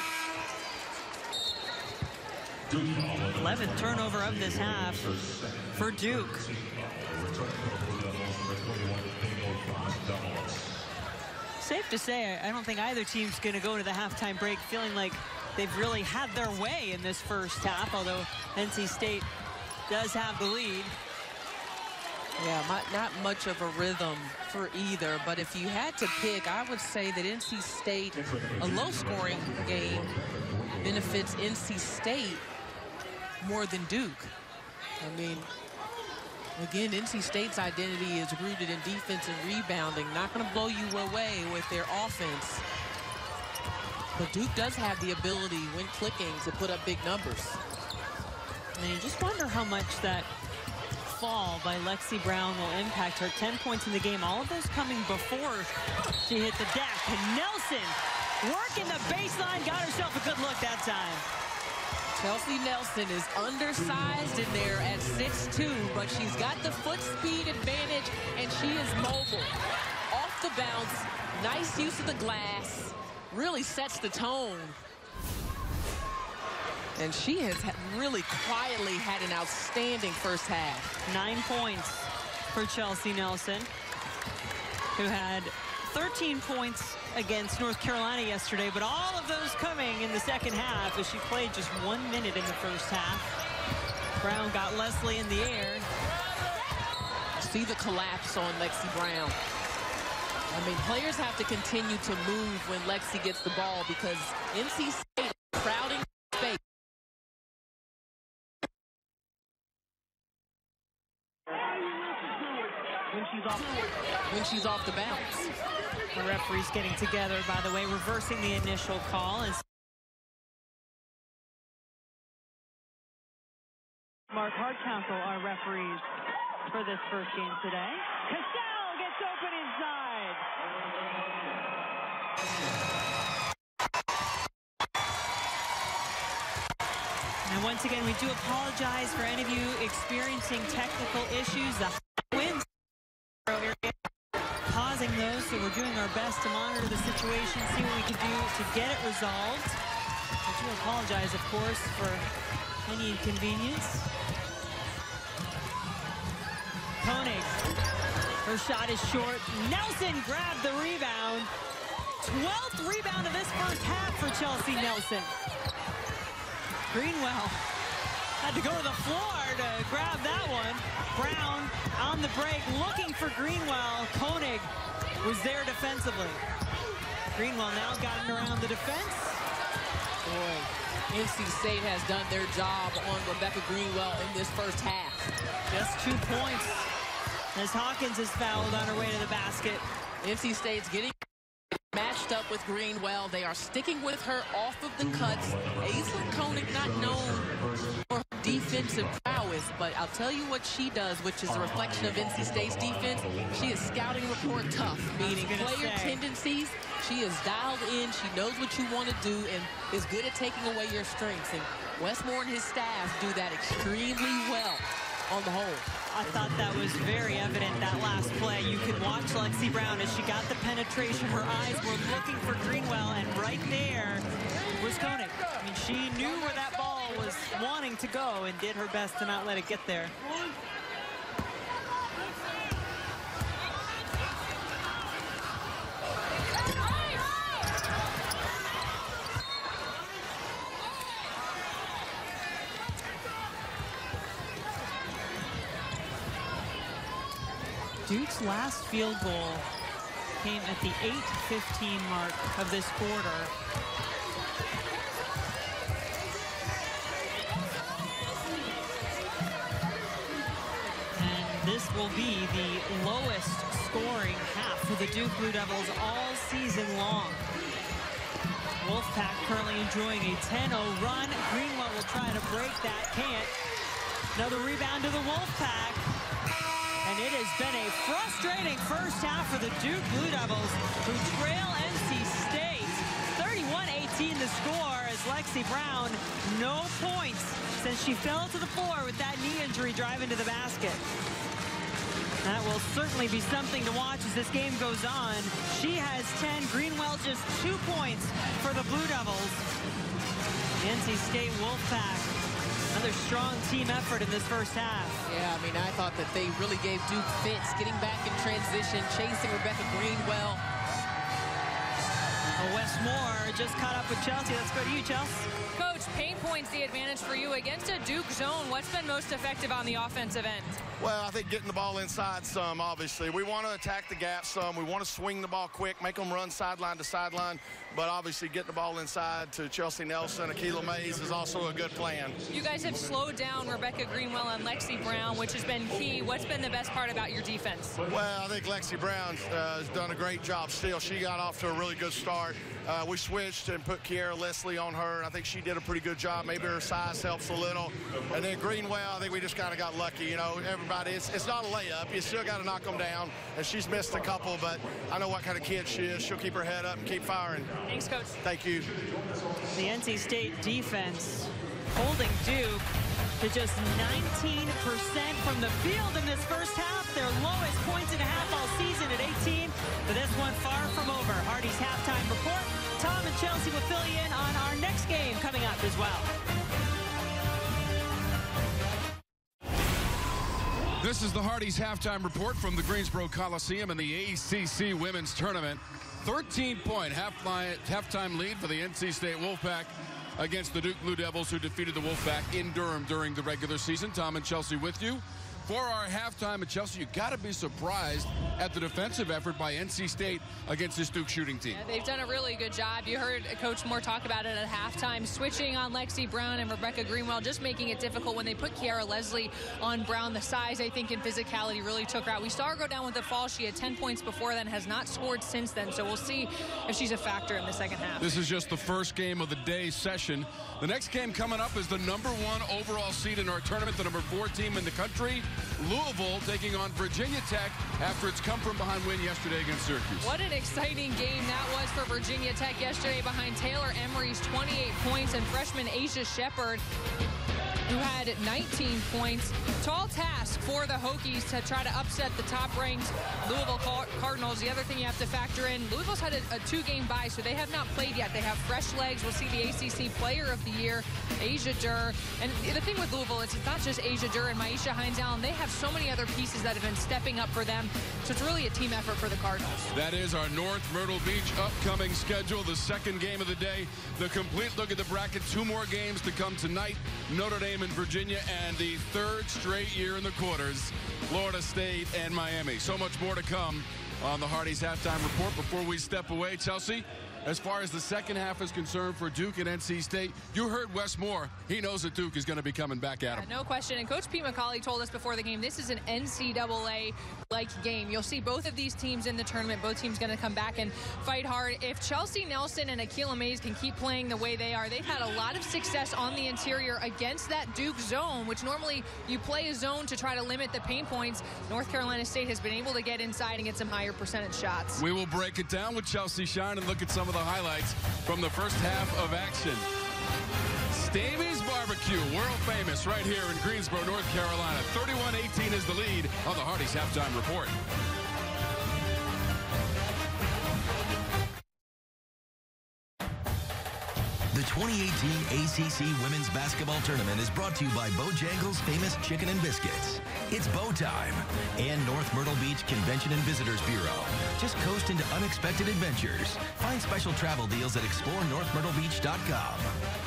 11th turnover of this half for Duke. Safe to say, I don't think either team's going to go to the halftime break feeling like they've really had their way in this first half, although NC State does have the lead. Yeah, not much of a rhythm for either, but if you had to pick, I would say that NC State, a low-scoring game, benefits NC State more than Duke. I mean, again, NC State's identity is rooted in defense and rebounding. Not going to blow you away with their offense. But Duke does have the ability, when clicking, to put up big numbers. And you just wonder how much that fall by Lexi Brown will impact her. 10 points in the game, all of those coming before she hit the deck. And Nelson working the baseline, got herself a good look that time. Chelsea Nelson is undersized in there at 6'2", but she's got the foot speed advantage, and she is mobile. Off the bounce, nice use of the glass, really sets the tone. And she has really quietly had an outstanding first half. 9 points for Chelsea Nelson, who had 13 points against North Carolina yesterday, but all of those coming in the second half as she played just 1 minute in the first half. Brown got Leslie in the air. See the collapse on Lexi Brown. I mean, players have to continue to move when Lexi gets the ball because NC State is crowding space. When she's off the bounce. The referees getting together, by the way, reversing the initial call. As Mark Hardcastle, our referees for this first game today. Cassell gets open inside. And once again, we do apologize for any of you experiencing technical issues. The winds earlier causing those, so we're doing our best to monitor the situation, see what we can do to get it resolved. I do apologize, of course, for any inconvenience. Koenig, her shot is short. Nelson grabbed the rebound. 12th rebound of this first half for Chelsea Nelson. Greenwell had to go to the floor to grab that one. Brown on the break looking for Greenwell. Koenig was there defensively. Greenwell now gotten around the defense. Boy, NC State has done their job on Rebecca Greenwell in this first half. Just 2 points as Hawkins is fouled on her way to the basket. NC State's getting matched up with Greenwell. They are sticking with her off of the cuts. Aislinn Koenig not known for her defensive prowess, but I'll tell you what she does, which is a reflection of NC State's defense. She is scouting report tough, meaning player tendencies. She is dialed in. She knows what you want to do and is good at taking away your strengths. And Westmore and his staff do that extremely well on the whole. I thought that was very evident that last play. You could watch Lexi Brown as she got the penetration. Her eyes were looking for Greenwell, and right there was Koenig. I mean, she knew where that ball was wanting to go and did her best to not let it get there. Duke's last field goal came at the 8:15 mark of this quarter. will be the lowest scoring half for the Duke Blue Devils all season long. Wolfpack currently enjoying a 10-0 run. Greenwell will try to break that, can't. Another rebound to the Wolfpack. And it has been a frustrating first half for the Duke Blue Devils, who trail NC State. 31-18 the score as Lexi Brown, no points since she fell to the floor with that knee injury driving to the basket. That will certainly be something to watch as this game goes on. She has 10. Greenwell just 2 points for the Blue Devils. The NC State Wolfpack, another strong team effort in this first half. Yeah, I mean, I thought that they really gave Duke fits, getting back in transition, chasing Rebecca Greenwell. Wes Moore just caught up with Chelsea. Let's go to you, Chelsea. Coach, paint points the advantage for you against a Duke zone. What's been most effective on the offensive end? Well, I think getting the ball inside some, obviously. We want to attack the gap some. We want to swing the ball quick, make them run sideline to sideline. But obviously getting the ball inside to Chelsea Nelson, Akilah Mays is also a good plan. You guys have slowed down Rebecca Greenwell and Lexi Brown, which has been key. What's been the best part about your defense? Well, I think Lexi Brown has done a great job still. She got off to a really good start. We switched and put Kiara Leslie on her, and I think she did a pretty good job. Maybe her size helps a little. And then Greenwell, I think we just kind of got lucky. You know, everybody, it's not a layup. You still got to knock them down. And she's missed a couple, but I know what kind of kid she is. She'll keep her head up and keep firing. Thanks, Coach. Thank you. The NC State defense holding Duke to just 19% from the field in this first half. Their lowest points in a half all season at 18. But this one far from over. Hardy's halftime report. Tom and Chelsea will fill you in on our next game coming up as well. This is the Hardy's halftime report from the Greensboro Coliseum in the ACC Women's Tournament. 13-point halftime lead for the NC State Wolfpack against the Duke Blue Devils, who defeated the Wolfpack in Durham during the regular season. Tom and Chelsea with you. For our halftime at Chelsea, you got to be surprised at the defensive effort by NC State against this Duke shooting team. Yeah, they've done a really good job. You heard Coach Moore talk about it at halftime, switching on Lexi Brown and Rebecca Greenwell, just making it difficult when they put Kiara Leslie on Brown. The size, I think, and physicality really took her out. We saw her go down with the fall. She had 10 points before then, has not scored since then, so we'll see if she's a factor in the second half. This is just the first game of the day session. The next game coming up is the #1 overall seed in our tournament, the #4 team in the country, Louisville, taking on Virginia Tech after its come-from-behind win yesterday against Syracuse. What an exciting game that was for Virginia Tech yesterday behind Taylor Emery's 28 points and freshman Asia Shepard, who had 19 points. Tall task for the Hokies to try to upset the top-ranked Louisville Cardinals. The other thing you have to factor in, Louisville's had a two-game bye, so they have not played yet. They have fresh legs. We'll see the ACC Player of the Year, Asia Durr. And the thing with Louisville is it's not just Asia Durr and Maisha Hines-Allen. They have so many other pieces that have been stepping up for them. So it's really a team effort for the Cardinals. That is our North Myrtle Beach upcoming schedule, the second game of the day. The complete look at the bracket, 2 more games to come tonight. Notre Dame and Virginia, and the 3rd straight year in the quarters, Florida State and Miami. So much more to come on the Hardy's halftime report. Before we step away, Chelsea, as far as the second half is concerned for Duke and NC State, you heard Wes Moore. He knows that Duke is going to be coming back at him. No question. And Coach Pete McCauley told us before the game, this is an NCAA-like game. You'll see both of these teams in the tournament. Both teams going to come back and fight hard. If Chelsea Nelson and Akilah Mays can keep playing the way they are, they've had a lot of success on the interior against that Duke zone, which normally you play a zone to try to limit the pain points. North Carolina State has been able to get inside and get some higher percentage shots. We will break it down with Chelsea Shine and look at some of the highlights from the first half of action. Stamey's Barbecue, world famous right here in Greensboro, North Carolina. 31-18 is the lead on the Hardy's halftime report. The 2018 ACC Women's Basketball Tournament is brought to you by Bojangles' famous chicken and biscuits. It's bow time. And North Myrtle Beach Convention and Visitors Bureau. Just coast into unexpected adventures. Find special travel deals at explorenorthmyrtlebeach.com.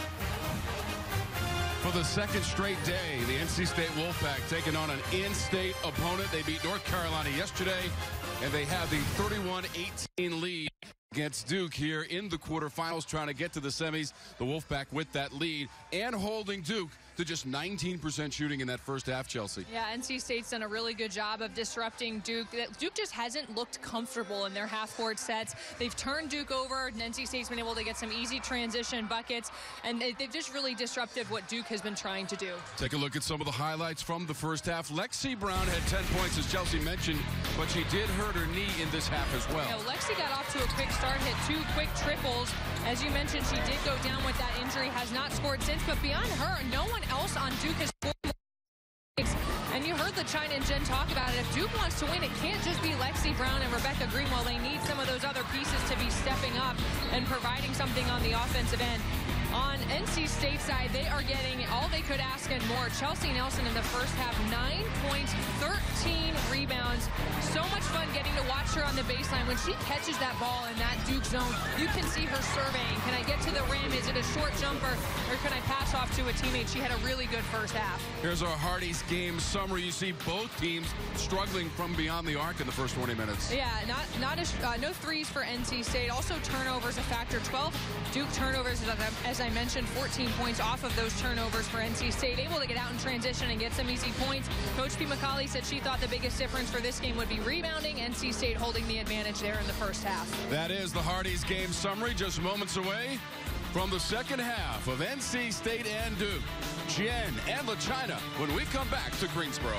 For the second straight day, the NC State Wolfpack taking on an in-state opponent. They beat North Carolina yesterday, and they have the 31-18 lead against Duke here in the quarterfinals, trying to get to the semis. The Wolfpack with that lead and holding Duke to just 19% shooting in that first half, Chelsea. Yeah, NC State's done a really good job of disrupting Duke. Duke just hasn't looked comfortable in their half-court sets. They've turned Duke over, and NC State's been able to get some easy transition buckets, and they've just really disrupted what Duke has been trying to do. Take a look at some of the highlights from the first half. Lexi Brown had 10 points, as Chelsea mentioned, but she did hurt her knee in this half as well. You know, Lexi got off to a quick start, hit 2 quick triples. As you mentioned, she did go down with that injury, has not scored since, but beyond her, no one else on Duke has scored more. And you heard LaChina and Jen talk about it. If Duke wants to win, it can't just be Lexi Brown and Rebecca Greenwell. They need some of those other pieces to be stepping up and providing something on the offensive end. On NC State side, they are getting all they could ask and more. Chelsea Nelson in the first half, 9 points, 13 rebounds. So much fun getting to watch her on the baseline. When she catches that ball in that Duke zone, you can see her surveying. Can I get to the rim? Is it a short jumper? Or can I pass off to a teammate? She had a really good first half. Here's our Hardy's game summary. You see both teams struggling from beyond the arc in the first 20 minutes. Yeah, no threes for NC State. Also turnovers a factor. 12 Duke turnovers, as I mentioned, 14 points off of those turnovers for NC State. Able to get out in transition and get some easy points. Coach P. McCauley said she thought the biggest difference for this game would be rebounding. NC State holding the advantage there in the first half. That is the Hardy's game summary, just moments away from the second half of NC State and Duke. Jen and LaChina when we come back to Greensboro.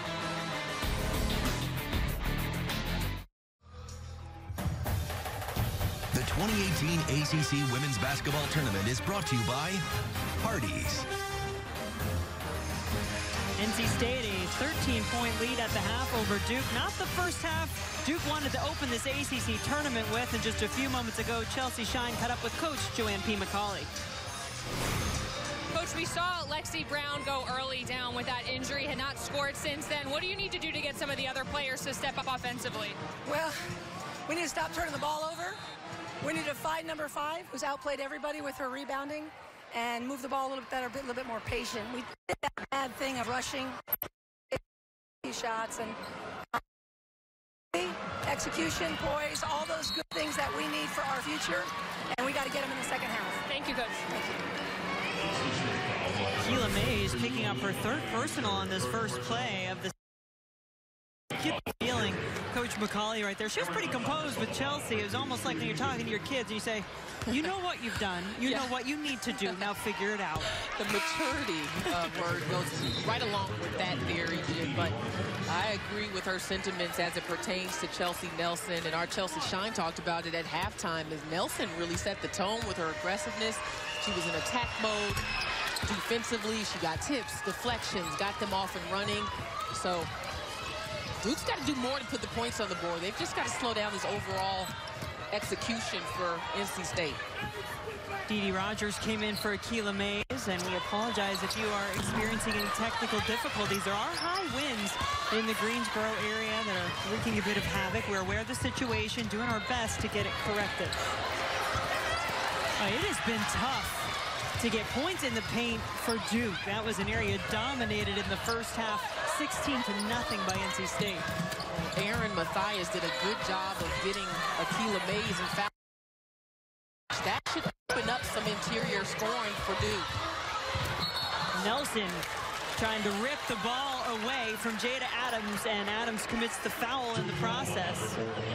The 2018 ACC Women's Basketball Tournament is brought to you by Hardee's. NC State a 13-point lead at the half over Duke. Not the first half Duke wanted to open this ACC tournament with, and just a few moments ago, Chelsea Shine caught up with Coach Joanne P. McCauley. Coach, we saw Lexi Brown go early down with that injury, had not scored since then. What do you need to do to get some of the other players to step up offensively? Well, we need to stop turning the ball over. We need to find number 5, who's outplayed everybody with her rebounding, and move the ball a little bit better, a little bit more patient. We did that bad thing of rushing shots and execution, poise, all those good things that we need for our future, and we got to get them in the second half. Thank you, Coach. Keila Mays picking up her 3rd personal on this first play of the get the feeling. Coach McCauley right there. She was pretty composed with Chelsea. It was almost like when you're talking to your kids and you say, you know what you've done. You know what you need to do. Now figure it out. The maturity word goes right along with that theory, Jim. But I agree with her sentiments as it pertains to Chelsea Nelson. And our Chelsea Shine talked about it at halftime as Nelson really set the tone with her aggressiveness. She was in attack mode. Defensively, she got tips, deflections, got them off and running. So Duke's got to do more to put the points on the board. They've just got to slow down this overall execution for NC State. Dee Dee Rogers came in for Keila Mays, and we apologize if you are experiencing any technical difficulties. There are high winds in the Greensboro area that are wreaking a bit of havoc. We're aware of the situation, doing our best to get it corrected. It has been tough to get points in the paint for Duke. That was an area dominated in the first half, 16-0 by NC State. Aaron Matthias did a good job of getting Keila Mays in foul. That should open up some interior scoring for Duke. Nelson trying to rip the ball away from Jada Adams, and Adams commits the foul in the process.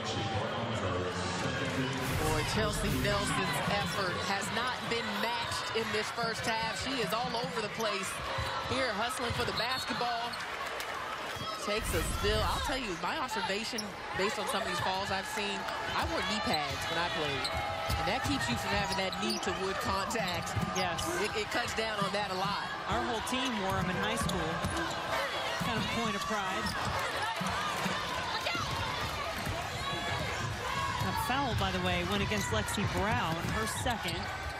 Boy, Chelsea Nelson's effort has not been matched in this first half. She is all over the place here, hustling for the basketball. Takes a steal. I'll tell you, my observation, based on some of these falls I've seen, I wore knee pads when I played. And that keeps you from having that knee-to-wood contact. Yes. It cuts down on that a lot. Our whole team wore them in high school. Kind of point of pride. That foul, by the way, went against Lexi Brown, her 2nd.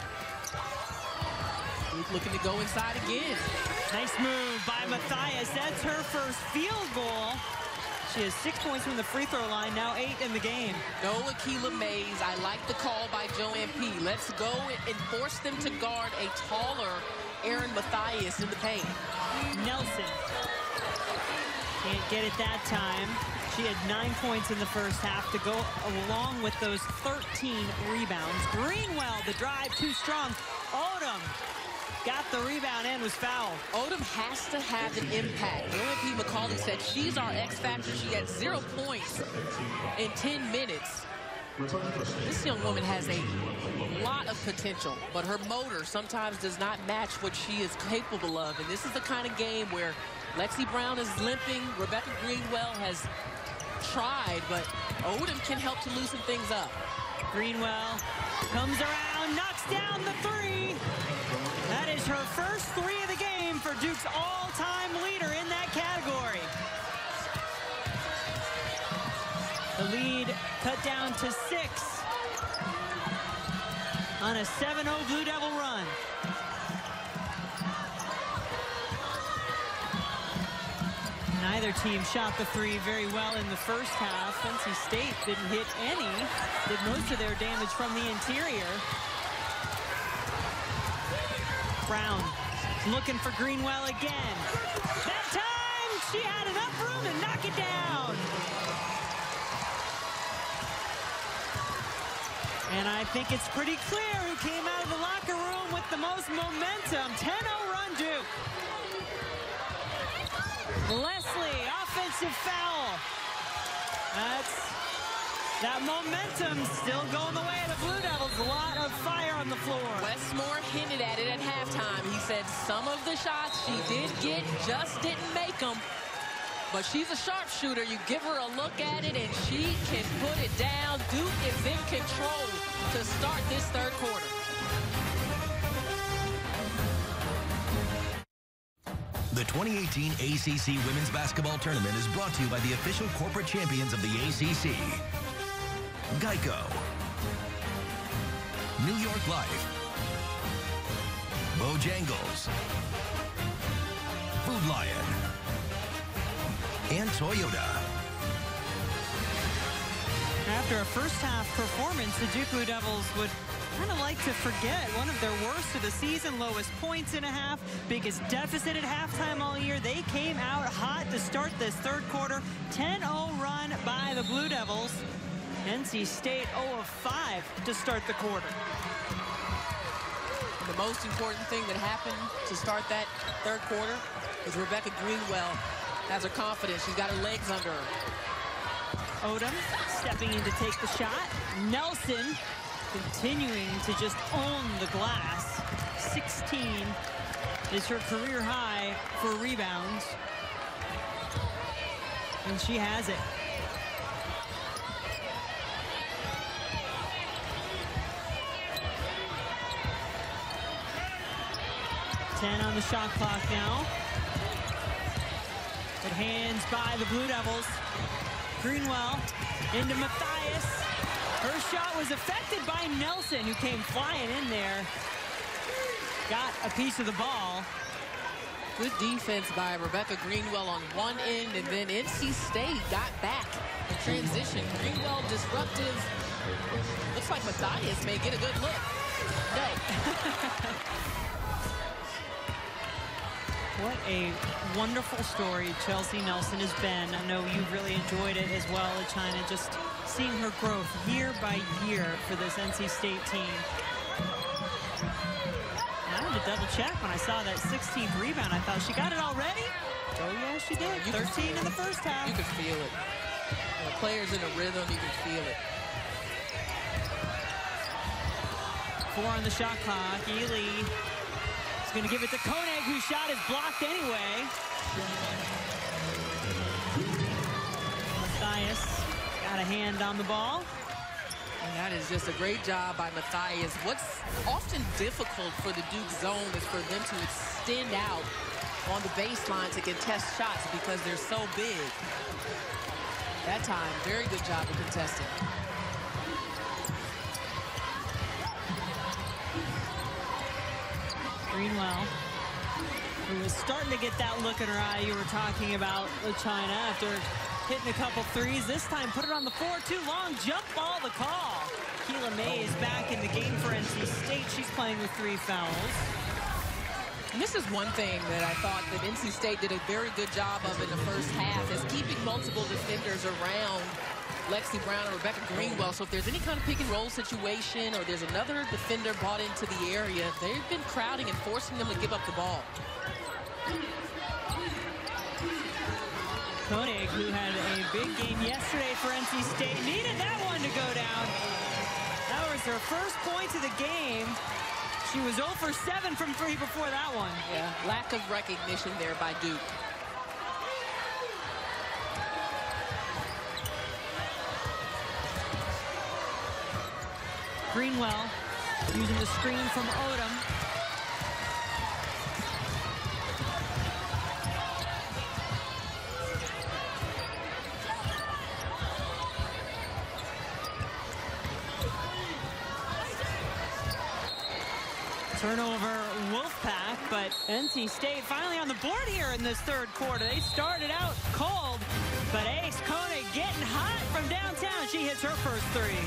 Looking to go inside again. Nice move by Matthias. That's her first field goal. She has 6 points from the free throw line, now 8 in the game. No Keila Mays. I like the call by Joanne P. Let's go and force them to guard a taller Aaron Matthias in the paint. Nelson can't get it that time. She had 9 points in the first half to go along with those 13 rebounds. Greenwell, the drive too strong. Odom got the rebound and was fouled. Odom has to have an impact. Lauren P. McCauley said she's our X factor. She had 0 points in 10 minutes. This young woman has a lot of potential, but her motor sometimes does not match what she is capable of. And this is the kind of game where Lexi Brown is limping. Rebecca Greenwell has tried, but Odom can help to loosen things up. Greenwell comes around, knocks down the three. That is her first three of the game for Duke's all-time leader in that category. The lead cut down to 6 on a 7-0 Blue Devil run. Neither team shot the three very well in the first half. NC State didn't hit any, did most of their damage from the interior. Brown looking for Greenwell again. That time she had enough room to knock it down. And I think it's pretty clear who came out of the locker room with the most momentum. 10-0 run Duke. Leslie, offensive foul. That momentum still going the way of the Blue Devils. A lot of fire on the floor. Westmore hinted at it at halftime. He said some of the shots she did get, just didn't make them. But she's a sharpshooter. You give her a look at it, and she can put it down. Duke is in control to start this third quarter. The 2018 ACC Women's Basketball Tournament is brought to you by the official corporate champions of the ACC. Geico. New York Life. Bojangles. Food Lion. And Toyota. After a first half performance, the Duke Blue Devils would kind of like to forget one of their worst of the season, lowest points in a half, biggest deficit at halftime all year. They came out hot to start this third quarter. 10-0 run by the Blue Devils. NC State 0 of 5 to start the quarter. The most important thing that happened to start that third quarter is Rebecca Greenwell has her confidence. She's got her legs under her. Odom stepping in to take the shot. Nelson continuing to just own the glass. 16 is her career high for rebounds. And she has it. On the shot clock now. Good hands by the Blue Devils. Greenwell into Matthias. Her shot was affected by Nelson, who came flying in there. Got a piece of the ball. Good defense by Rebecca Greenwell on one end, and then NC State got back in transition. Greenwell disruptive. Looks like Matthias may get a good look. No. What a wonderful story Chelsea Nelson has been. I know you've really enjoyed it as well, China, just seeing her growth year by year for this NC State team. I had to double check when I saw that 16th rebound. I thought she got it already. Oh yeah, she did. 13 in the first half. You can feel it. The players in a rhythm, you can feel it. 4 on the shot clock. Ely going to give it to Koenig, whose shot is blocked anyway. Matthias got a hand on the ball. And that is just a great job by Matthias. What's often difficult for the Duke zone is for them to extend out on the baseline to contest shots because they're so big. That time, very good job of contesting. Greenwell, who was starting to get that look in her eye you were talking about, China, after hitting a couple threes. This time put it on the floor, too long. Jump ball the call. Keela May is back in the game for NC State. She's playing with 3 fouls. And this is one thing that I thought that NC State did a very good job of in the first half, is keeping multiple defenders around Lexi Brown and Rebecca Greenwell. So if there's any kind of pick and roll situation or there's another defender brought into the area, they've been crowding and forcing them to give up the ball. Koenig, who had a big game yesterday for NC State, needed that one to go down. That was her first point of the game. She was 0 for 7 from 3 before that one. Yeah, lack of recognition there by Duke. Greenwell using the screen from Odom. Turnover, Wolfpack, but NC State finally on the board here in this third quarter. They started out cold, but Ace Koenig getting hot from downtown. She hits her first three.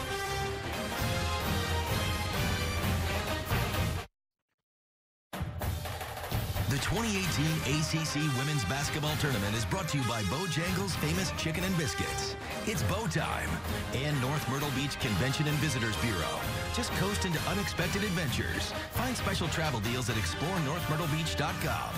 The 2018 ACC Women's Basketball Tournament is brought to you by Bojangles' famous chicken and biscuits. It's bow time and North Myrtle Beach Convention and Visitors Bureau. Just coast into unexpected adventures. Find special travel deals at explorenorthmyrtlebeach.com.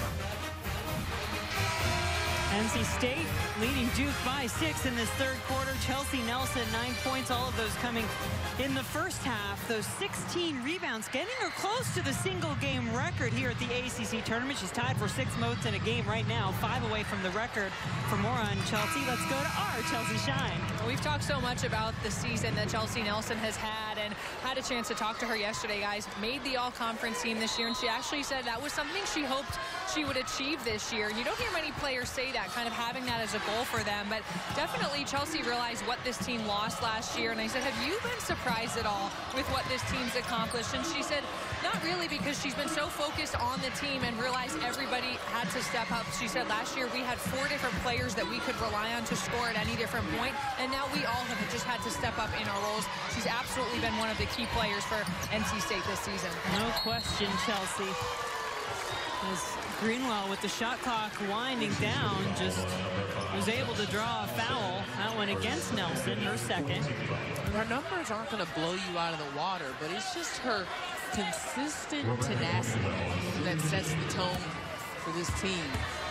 NC State leading Duke by 6 in this third quarter. Chelsea Nelson, 9 points, all of those coming in the first half. Those 16 rebounds, getting her close to the single-game record here at the ACC tournament. She's tied for 6 most in a game right now, 5 away from the record. For more on Chelsea, let's go to our Chelsea Shine. We've talked so much about the season that Chelsea Nelson has had, and had a chance to talk to her yesterday, guys. Made the all-conference team this year, and she actually said that was something she hoped she would achieve this year. You don't hear many players say that, kind of having that as a goal for them, but definitely Chelsea realized what this team lost last year, and I said, have you been surprised at all with what this team's accomplished? And she said, not really, because she's been so focused on the team and realized everybody had to step up. She said last year we had 4 different players that we could rely on to score at any different point, and now we all have just had to step up in our roles. She's absolutely been one of the key players for NC State this season. No question, Chelsea. As Greenwell, with the shot clock winding down, just was able to draw a foul. That one against Nelson, her second. Her numbers aren't going to blow you out of the water, but it's just her consistent tenacity that sets the tone for this team.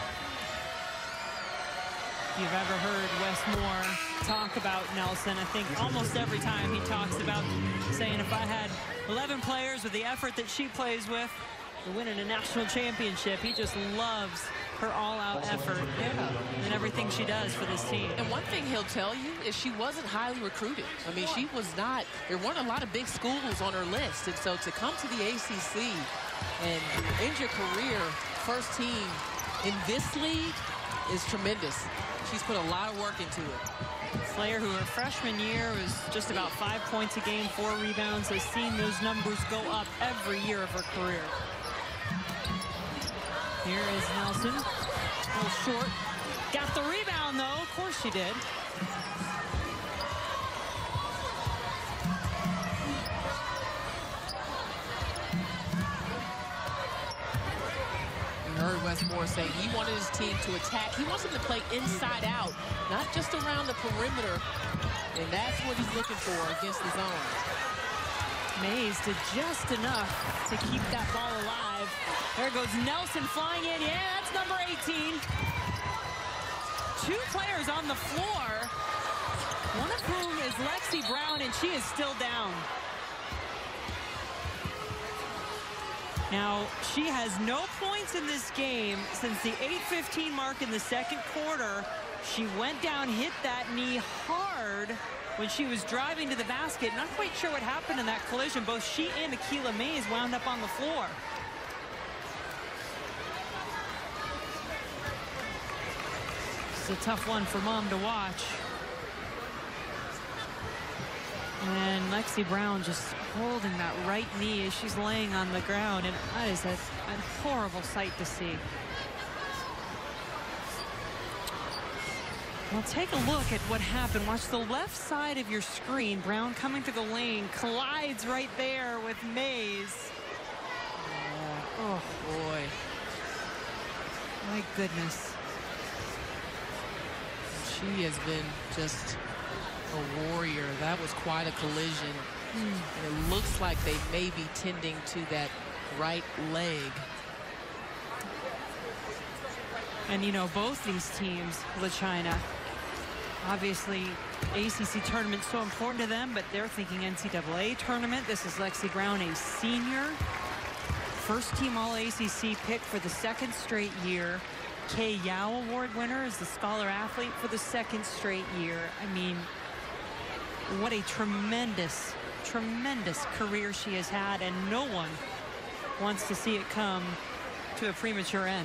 If you've ever heard Wes Moore talk about Nelson, I think almost every time he talks about saying, if I had 11 players with the effort that she plays with, we're winning a national championship. He just loves her all-out effort and everything she does for this team. And one thing he'll tell you is she wasn't highly recruited. I mean, she was not. There weren't a lot of big schools on her list. And so to come to the ACC and end your career first team in this league is tremendous. She's put a lot of work into it. Slayer, who her freshman year was just about 5 points a game, 4 rebounds, has seen those numbers go up every year of her career. Here is Nelson, a little short. Got the rebound, though. Of course she did. You heard Wes Moore say he wanted his team to attack. He wants them to play inside out, not just around the perimeter. And that's what he's looking for against the zone. Mays did just enough to keep that ball alive. There goes Nelson flying in. Yeah, that's number 18. 2 players on the floor, one of whom is Lexi Brown, and she is still down. Now, she has no points in this game since the 8:15 mark in the second quarter. She went down, hit that knee hard when she was driving to the basket. Not quite sure what happened in that collision. Both she and Akila Mays wound up on the floor. It's a tough one for Mom to watch. And Lexi Brown just holding that right knee as she's laying on the ground. And that is a horrible sight to see. Well, take a look at what happened. Watch the left side of your screen. Brown coming through the lane, collides right there with Mays. Oh, boy. My goodness. She has been just A warrior. That was quite a collision. And it looks like they may be tending to that right leg. And, you know, both these teams, LaChina, obviously ACC tournament so important to them, but they're thinking NCAA tournament. This is Lexi Brown, a senior. First team All-ACC pick for the second straight year. Kay Yao Award winner is the Scholar Athlete for the second straight year. I mean, what a tremendous, tremendous career she has had, and no one wants to see it come to a premature end.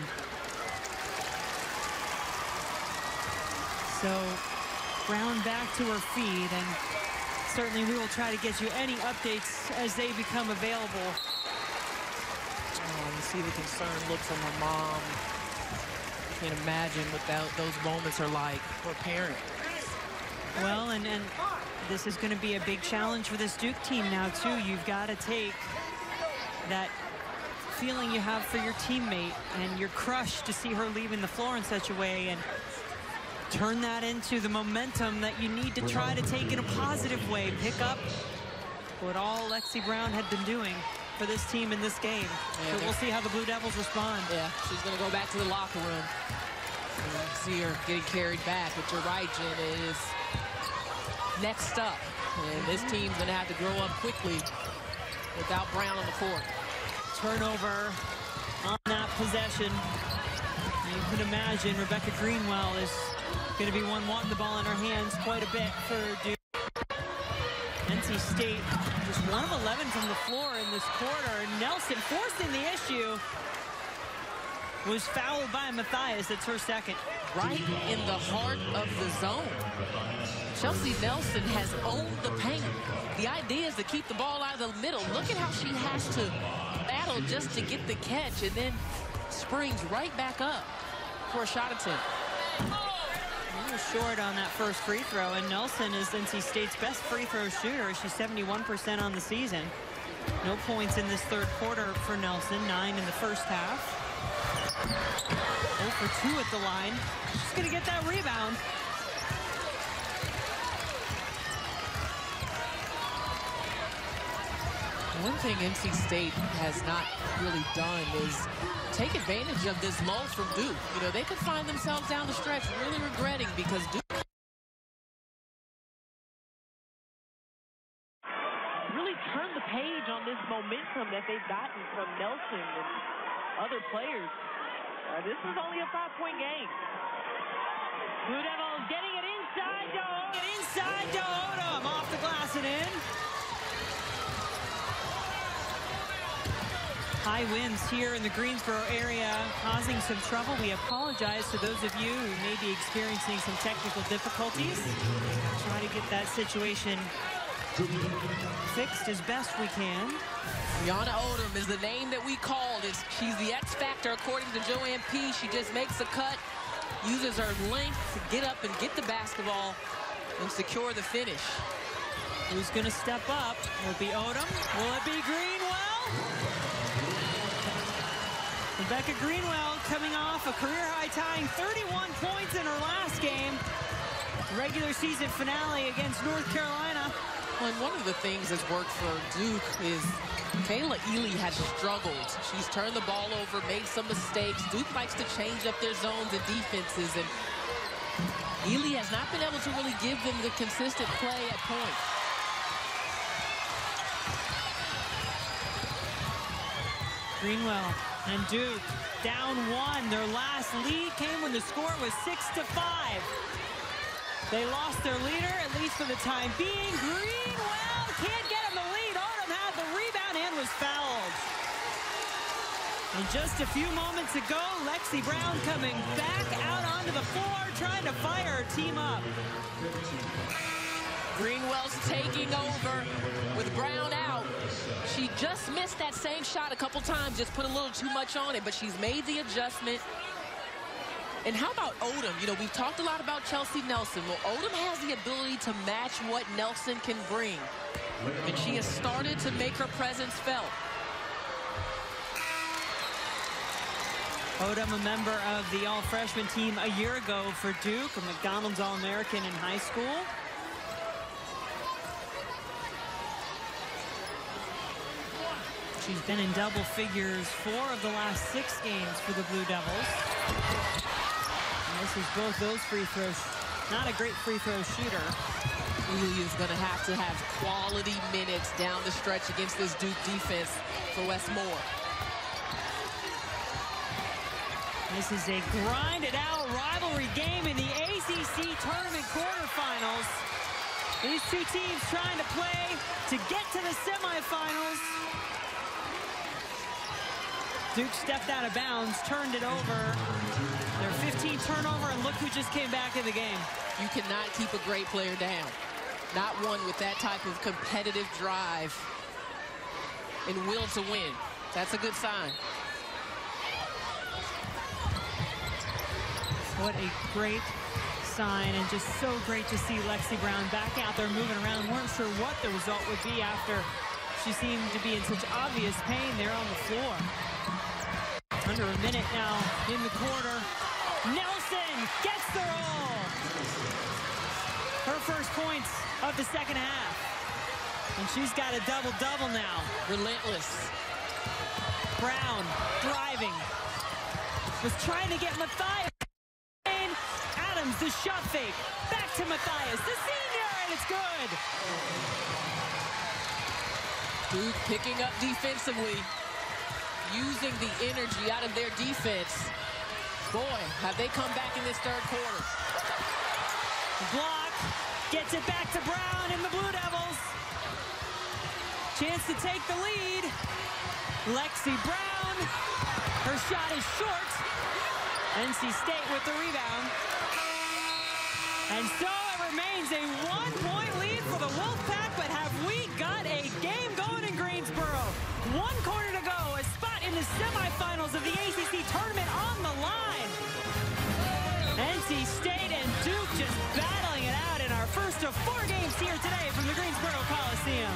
So Brown back to her feet, and certainly we will try to get you any updates as they become available. Oh, you see the concerned look from her mom. Can't imagine what those moments are like for a parent. Well, and this is going to be a big challenge for this Duke team now, too. You've got to take that feeling you have for your teammate, and you're crushed to see her leaving the floor in such a way, and turn that into the momentum that you need to try to take in a positive way. Pick up what all Lexi Brown had been doing for this team in this game. Yeah, so we'll see how the Blue Devils respond. Yeah, she's going to go back to the locker room. And see her getting carried back. But you're right, Jen, it is next up. And this team's going to have to grow up quickly without Brown on the court. Turnover on that possession. You can imagine Rebecca Greenwell is going to be one wanting the ball in her hands quite a bit for Duke. NC State just 1 of 11 from the floor in this quarter. Nelson forcing the issue. Was fouled by Matthias. It's her second. Right in the heart of the zone. Chelsea Nelson has owned the paint. The idea is to keep the ball out of the middle. Look at how she has to battle just to get the catch, and then springs right back up for a shot attempt. Short on that first free throw, and Nelson is NC State's best free throw shooter. She's 71% on the season. No points in this third quarter for Nelson, 9 in the first half. 0 for 2 at the line. She's going to get that rebound. One thing NC State has not really done is take advantage of this lull from Duke. You know, they could find themselves down the stretch really regretting because Duke really turned the page on this momentum that they've gotten from Nelson and other players. This was only a 5-point game. Blue Devils getting it inside to Odom. Inside to Odom, off the glass and in. High winds here in the Greensboro area causing some trouble. We apologize to those of you who may be experiencing some technical difficulties. Try to get that situation fixed as best we can. Brianna Odom is the name that we called. She's the X factor according to Joanne P. She just makes a cut, uses her length to get up and get the basketball and secure the finish. Who's going to step up? Will it be Odom? Will it be Greenwell? Rebecca Greenwell coming off a career-high tying 31 points in her last game. Regular season finale against North Carolina. Well, and one of the things that's worked for Duke is Kayla Ely has struggled. She's turned the ball over, made some mistakes. Duke likes to change up their zones and defenses, and Ely has not been able to really give them the consistent play at point. Greenwell and Duke down 1. Their last lead came when the score was 6-5. They lost their leader, at least for the time being. Greenwell can't get him the lead. Odom had the rebound and was fouled. And just a few moments ago, Lexi Brown coming back out onto the floor, trying to fire her team up. Greenwell's taking over with Brown out. She just missed that same shot a couple times, just put a little too much on it, but she's made the adjustment. And how about Odom? You know, we've talked a lot about Chelsea Nelson. Well, Odom has the ability to match what Nelson can bring. And she has started to make her presence felt. Odom, a member of the all-freshman team a year ago for Duke, a McDonald's All-American in high school. She's been in double figures 4 of the last 6 games for the Blue Devils. And this is both those free throws. Not a great free throw shooter. Julia's going to have quality minutes down the stretch against this Duke defense for Wes Moore. This is a grinded-out rivalry game in the ACC tournament quarterfinals. These two teams trying to play to get to the semifinals. Duke stepped out of bounds, turned it over. Their 15 turnover, and look who just came back in the game. You cannot keep a great player down. Not one with that type of competitive drive and will to win. That's a good sign. What a great sign, and just so great to see Lexi Brown back out there moving around. Weren't sure what the result would be after she seemed to be in such obvious pain there on the floor. Under a minute now in the quarter. Nelson gets the roll. Her first points of the second half. And she's got a double-double now. Relentless. Brown driving. Was trying to get Matthias. Adams, the shot fake. Back to Matthias, the senior, and it's good. Duke picking up defensively, using the energy out of their defense. Boy, have they come back in this third quarter. Block, gets it back to Brown and the Blue Devils. Chance to take the lead. Lexi Brown, her shot is short. NC State with the rebound. And so it remains a 1-point lead for the Wolfpack, but have we got a game going in Greensboro? 1 quarter to go, a spot in the semifinals of the ACC tournament on the line. NC State and Duke just battling it out in our first of 4 games here today from the Greensboro Coliseum.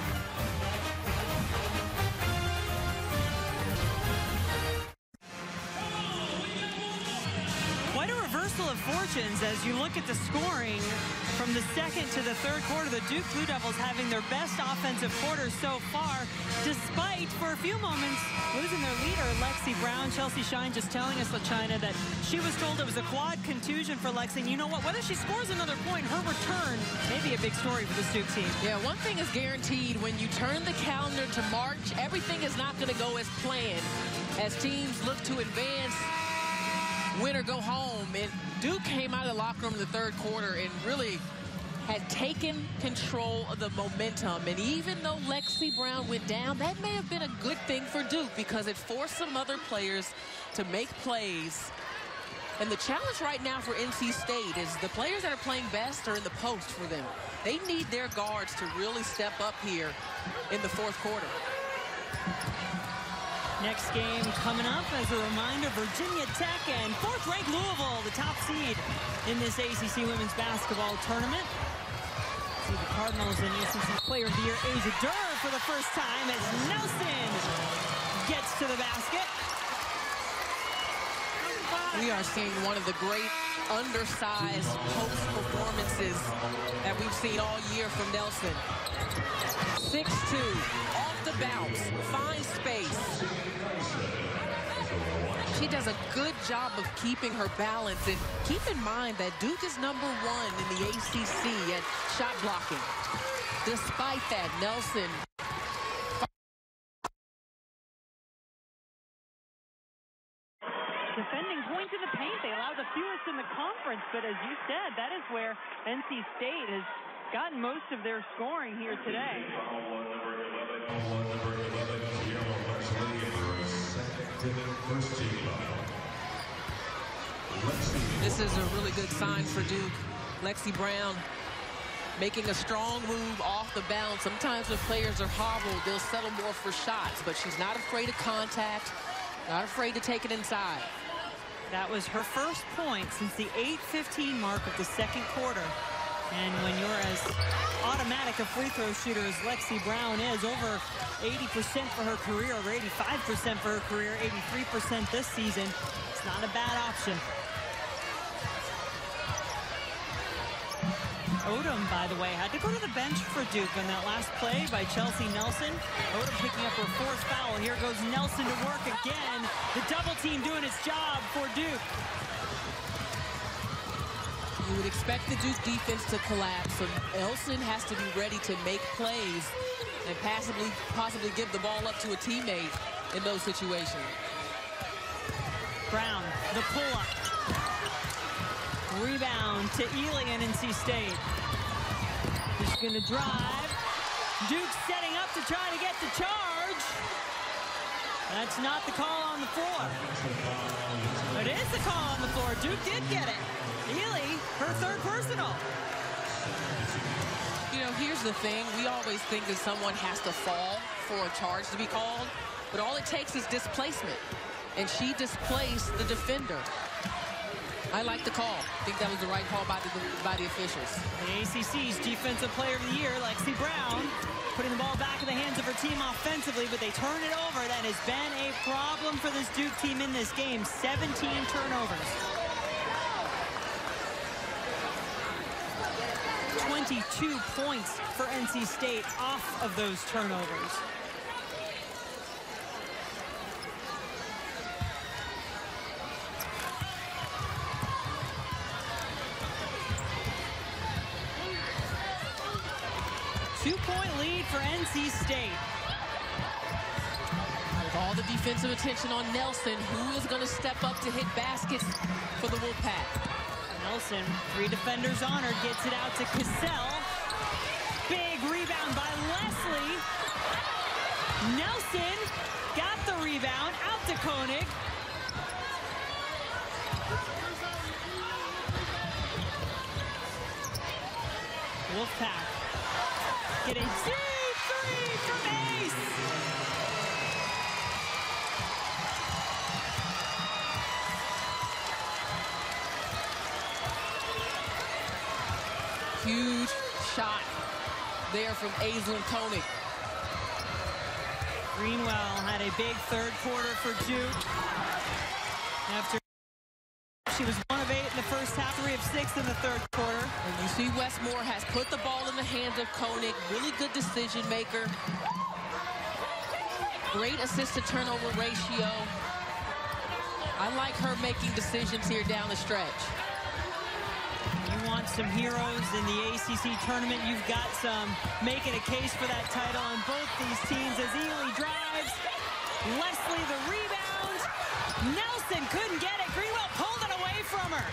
Quite a reversal of fortunes as you look at the scoring from the second to the third quarter. The Duke Blue Devils having their best offensive quarter so far, despite, for a few moments, losing their leader, Lexi Brown. Chelsea Shine just telling us, LaChina, that she was told it was a quad contusion for Lexi. And you know what? Whether she scores another point, her return may be a big story for this Duke team. Yeah, one thing is guaranteed. When you turn the calendar to March, everything is not going to go as planned as teams look to advance, win or go home. And Duke came out of the locker room in the third quarter and really had taken control of the momentum. And even though Lexi Brown went down, that may have been a good thing for Duke because it forced some other players to make plays. And the challenge right now for NC State is the players that are playing best are in the post for them. They need their guards to really step up here in the fourth quarter. Next game coming up, as a reminder, Virginia Tech and 4th-ranked Louisville, the top seed in this ACC women's basketball tournament. See the Cardinals and ACC Player of the Year, Asia Durr, for the first time as Nelson gets to the basket. We are seeing one of the great undersized post performances that we've seen all year from Nelson. 6'2", off the bounce, finds space. She does a good job of keeping her balance, and keep in mind that Duke is #1 in the ACC at shot blocking. Despite that, Nelson defending points in the paint. They allow the fewest in the conference, but as you said, that is where NC State has gotten most of their scoring here today. This is a really good sign for Duke. Lexi Brown making a strong move off the bounce. Sometimes when players are hobbled, they'll settle more for shots, but she's not afraid of contact, not afraid to take it inside. That was her first point since the 8:15 mark of the second quarter. And when you're as automatic a free throw shooter as Lexi Brown is, over 80% for her career, over 85% for her career, 83% this season, it's not a bad option. Odom, by the way, had to go to the bench for Duke on that last play by Chelsea Nelson. Odom picking up her 4th foul. Here goes Nelson to work again. The double team doing its job for Duke. You would expect the Duke defense to collapse, so Nelson has to be ready to make plays and possibly give the ball up to a teammate in those situations. Brown, the pull-up. Rebound to Ely and NC State. He's going to drive. Duke setting up to try to get the charge. That's not the call on the floor. It is the call on the floor. Duke did get it. Ely, her 3rd personal. You know, here's the thing. We always think that someone has to fall for a charge to be called, but all it takes is displacement. And she displaced the defender. I like the call. I think that was the right call by the officials. The ACC's Defensive Player of the Year, Lexi Brown, putting the ball back in the hands of her team offensively, but they turn it over. That has been a problem for this Duke team in this game. 17 turnovers. 22 points for NC State off of those turnovers. Two-point lead for NC State. With all the defensive attention on Nelson, who is going to step up to hit baskets for the Wolfpack? Nelson, 3 defenders on her, gets it out to Cassell. Big rebound by Leslie. Nelson got the rebound, out to Koenig. Wolfpack getting 2-3 from Ace. Huge shot there from Aislinn Koenig. Greenwell had a big 3rd quarter for Duke. After she was 1 of 8 in the first half, 3 of 6 in the 3rd quarter. And you see Westmore has put the ball in the hands of Koenig. Really good decision maker. Great assist-to-turnover ratio. I like her making decisions here down the stretch. You want some heroes in the ACC tournament. You've got some making a case for that title on both these teams as Ely drives. Leslie the rebound. Nelson couldn't get it. Greenwell pulled it away from her.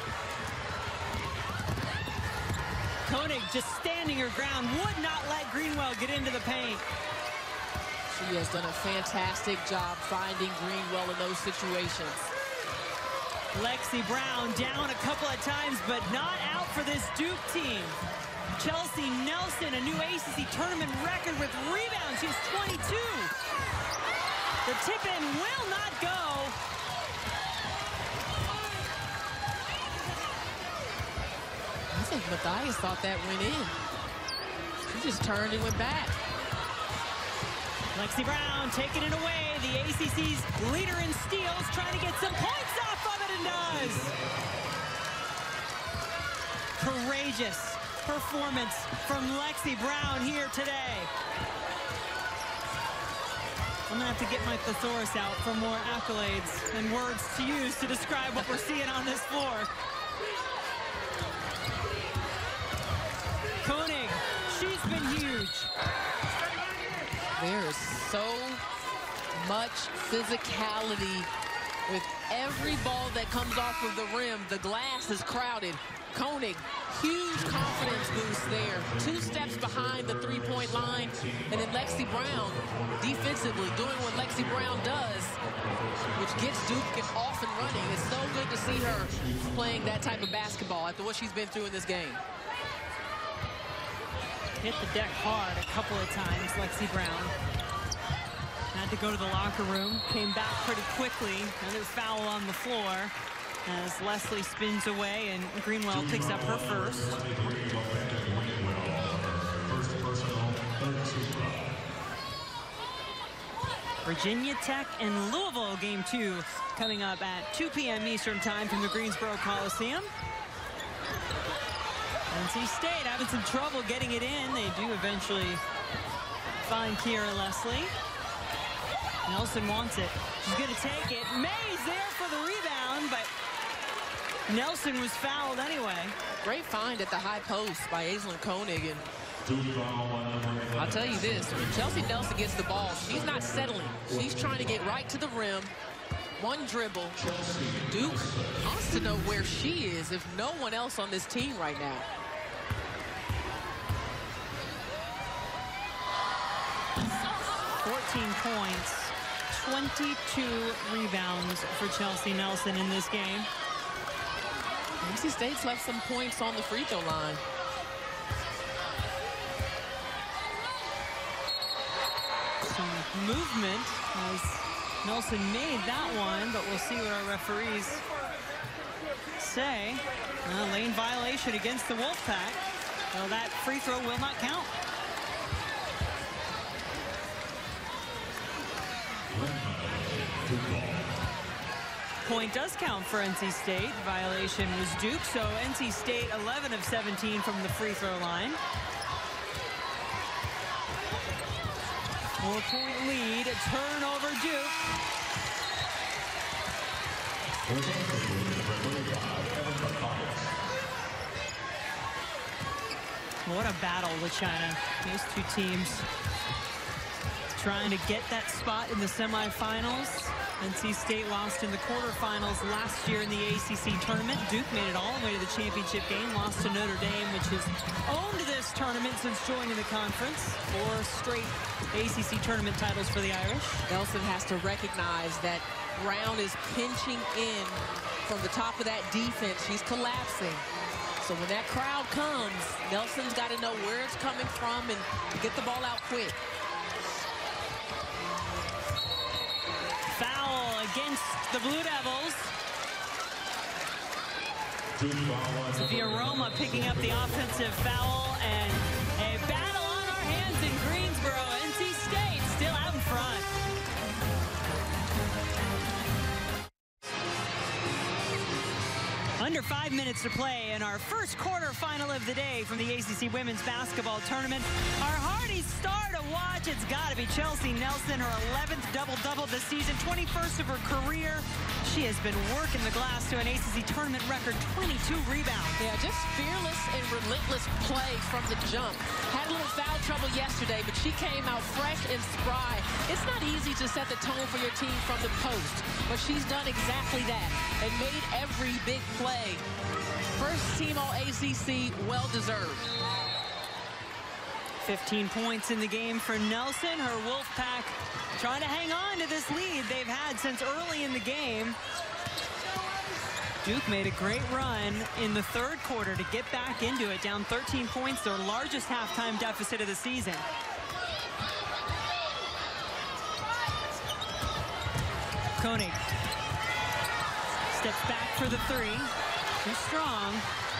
Koenig just standing her ground, would not let Greenwell get into the paint. She has done a fantastic job finding Greenwell in those situations. Lexi Brown down a couple of times, but not out for this Duke team. Chelsea Nelson, a new ACC tournament record with rebounds. She's 22. The tip-in will not go. I think Matthias thought that went in. She just turned and went back. Lexi Brown taking it away. The ACC's leader in steals, trying to get some points off of it, and does. Courageous performance from Lexi Brown here today. I'm gonna have to get my thesaurus out for more accolades and words to use to describe what we're seeing on this floor. Koenig, she's been huge. There is so much physicality with every ball that comes off of the rim. The glass is crowded. Koenig, huge confidence boost there. 2 steps behind the three-point line. And then Lexi Brown, defensively, doing what Lexi Brown does, which gets Duke off and running. It's so good to see her playing that type of basketball after what she's been through in this game. Hit the deck hard a couple of times, Lexi Brown. Had to go to the locker room, came back pretty quickly. Another foul on the floor as Leslie spins away and Greenwell picks up her first. Virginia Tech and Louisville, game 2, coming up at 2 p.m. Eastern time from the Greensboro Coliseum. NC State having some trouble getting it in. They do eventually find Kiera Leslie. Nelson wants it. She's going to take it. May's there for the rebound, but Nelson was fouled anyway. Great find at the high post by Aislinn Koenig. And I'll tell you this, when Chelsea Nelson gets the ball, she's not settling. She's trying to get right to the rim. One dribble. Duke wants to know where she is, if no one else on this team right now. Points, 22 rebounds for Chelsea Nelson in this game. NC State's left some points on the free throw line. Some movement as Nelson made that one, but we'll see what our referees say. Lane violation against the Wolfpack. So that free throw will not count. Point does count for NC State. Violation was Duke, so NC State 11 of 17 from the free throw line. 4-point lead, a turnover Duke. What a battle with China. These two teams trying to get that spot in the semifinals. NC State lost in the quarterfinals last year in the ACC tournament. Duke made it all the way to the championship game, lost to Notre Dame, which has owned this tournament since joining the conference. 4 straight ACC tournament titles for the Irish. Nelson has to recognize that Brown is pinching in from the top of that defense. She's collapsing. So when that crowd comes, Nelson's got to know where it's coming from and get the ball out quick. Foul against the Blue Devils. Sophia Roma picking up the offensive foul, and a battle on our hands in Greensboro. NC State still out in front. Under 5 minutes to play in our first quarterfinal of the day from the ACC Women's Basketball Tournament. Our Hardy star to watch, it's got to be Chelsea Nelson, her 11th double-double this season, 21st of her career. She has been working the glass to an ACC tournament record 22 rebounds. Yeah, just fearless and relentless play from the jump. Had a little foul trouble yesterday, but she came out fresh and spry. It's not easy to set the tone for your team from the post, but she's done exactly that and made every big play. First team all ACC, well deserved. 15 points in the game for Nelson. Her Wolfpack trying to hang on to this lead they've had since early in the game. Duke made a great run in the third quarter to get back into it, down 13 points, their largest halftime deficit of the season. Koenig steps back for the three. Too strong.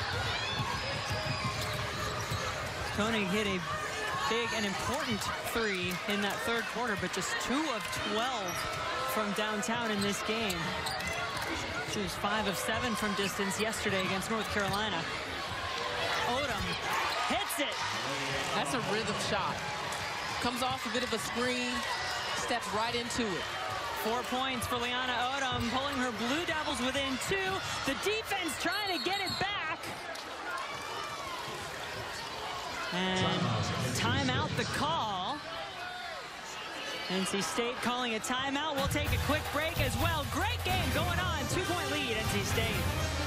Koenig hit a big and important three in that third quarter, but just 2 of 12 from downtown in this game. She was 5 of 7 from distance yesterday against North Carolina. Odom hits it. That's a rhythm shot. Comes off a bit of a screen, steps right into it. 4 points for Liana Odom, pulling her Blue Devils within 2. The defense trying to get it back. And timeout the call. NC State calling a timeout. We'll take a quick break as well. Great game going on. 2-point lead, NC State.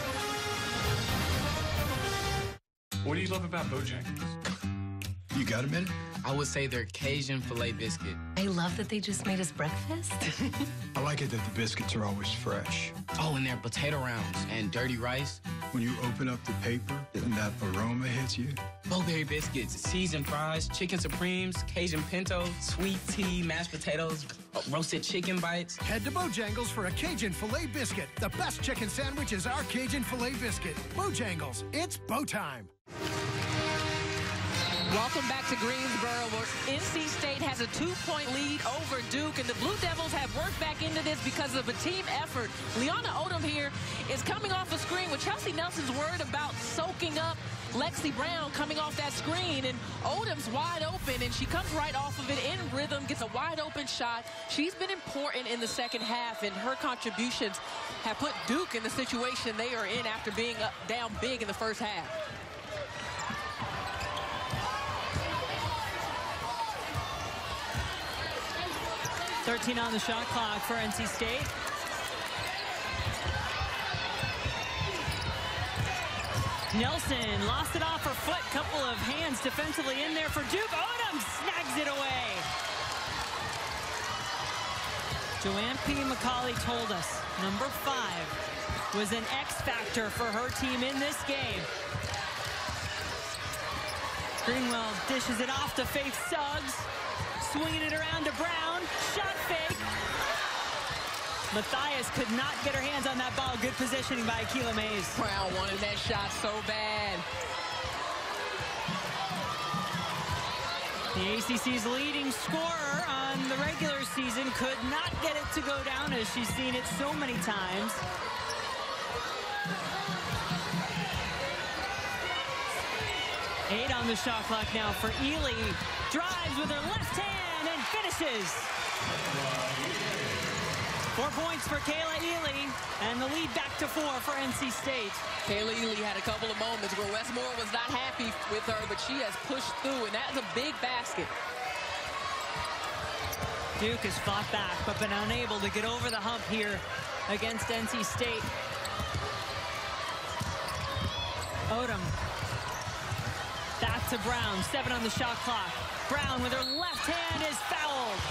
What do you love about Bojangles? You got a minute? I would say their Cajun filet biscuit. I love that they just made us breakfast. I like it that the biscuits are always fresh. Oh, and their potato rounds and dirty rice. When you open up the paper and that aroma hits you. Bowberry biscuits, seasoned fries, chicken supremes, Cajun pinto, sweet tea, mashed potatoes, roasted chicken bites. Head to Bojangles for a Cajun filet biscuit. The best chicken sandwich is our Cajun filet biscuit. Bojangles, it's Bo time. Welcome back to Greensboro, where NC State has a 2-point lead over Duke, and the Blue Devils have worked back into this because of a team effort. Leona Odom here is coming off a screen with Chelsea Nelson's worried about soaking up Lexi Brown coming off that screen, and Odom's wide open, and she comes right off of it in rhythm, gets a wide open shot. She's been important in the second half, and her contributions have put Duke in the situation they are in after being down big in the first half. .13 on the shot clock for NC State. Nelson lost it off her foot. Couple of hands defensively in there for Duke. Odom snags it away. Joanne P. McCauley told us number 5 was an X factor for her team in this game. Greenwell dishes it off to Faith Suggs. Swinging it around to Brown. Shot fake. Matthias could not get her hands on that ball. Good positioning by Akila Mays. Brown wanted that shot so bad. The ACC's leading scorer on the regular season could not get it to go down, as she's seen it so many times. Eight on the shot clock now for Ely. Drives with her left hand and finishes. 4 points for Kayla Ely, and the lead back to 4 for NC State. Kayla Ely had a couple of moments where Westmore was not happy with her, but she has pushed through, and that's a big basket. Duke has fought back, but been unable to get over the hump here against NC State. Odom. Back to Brown, 7 on the shot clock. Brown with her left hand is fouled.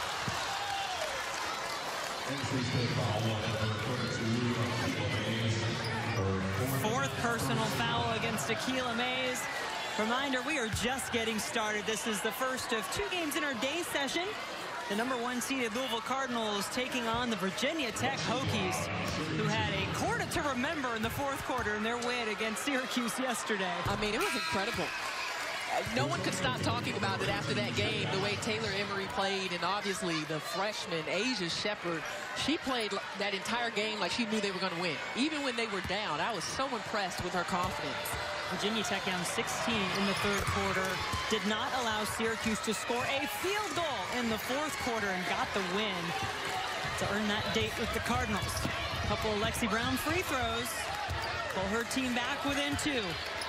Fourth personal foul against Akila Mays. Reminder, we are just getting started. This is the first of 2 games in our day session. The number 1 seeded Louisville Cardinals taking on the Virginia Tech Hokies, who had a quarter to remember in the 4th quarter in their win against Syracuse yesterday. I mean, it was incredible. No one could stop talking about it after that game, the way Taylor Emery played, and obviously the freshman, Asia Shepherd, she played that entire game like she knew they were going to win. Even when they were down, I was so impressed with her confidence. Virginia Tech down 16 in the 3rd quarter. Did not allow Syracuse to score a field goal in the 4th quarter and got the win to earn that date with the Cardinals. A couple of Lexi Brown free throws. Pull her team back within 2.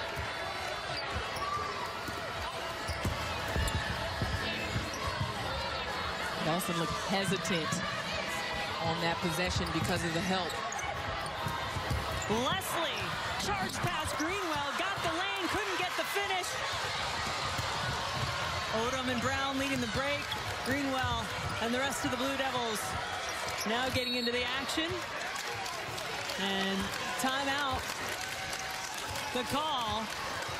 Nelson looked hesitant on that possession because of the help. Leslie charged past Greenwell, got the lane, couldn't get the finish. Odom and Brown leading the break. Greenwell and the rest of the Blue Devils now getting into the action. And timeout, the call.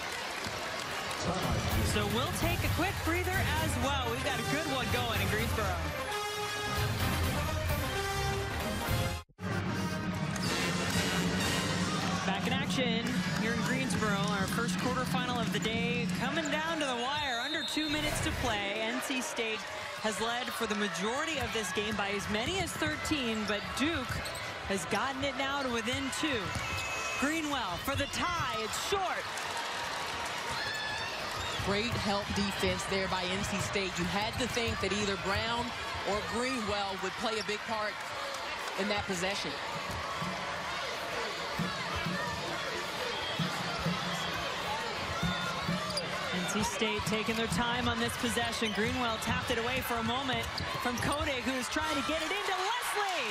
So we'll take a quick breather as well. We've got a good one going in Greensboro. Back in action here in Greensboro. Our first quarterfinal of the day coming down to the wire. Under 2 minutes to play. NC State has led for the majority of this game by as many as 13, but Duke has gotten it now to within 2. Greenwell for the tie. It's short. Great help defense there by NC State. You had to think that either Brown or Greenwell would play a big part in that possession. NC State taking their time on this possession. Greenwell tapped it away for a moment from Koenig, who is trying to get it into Leslie.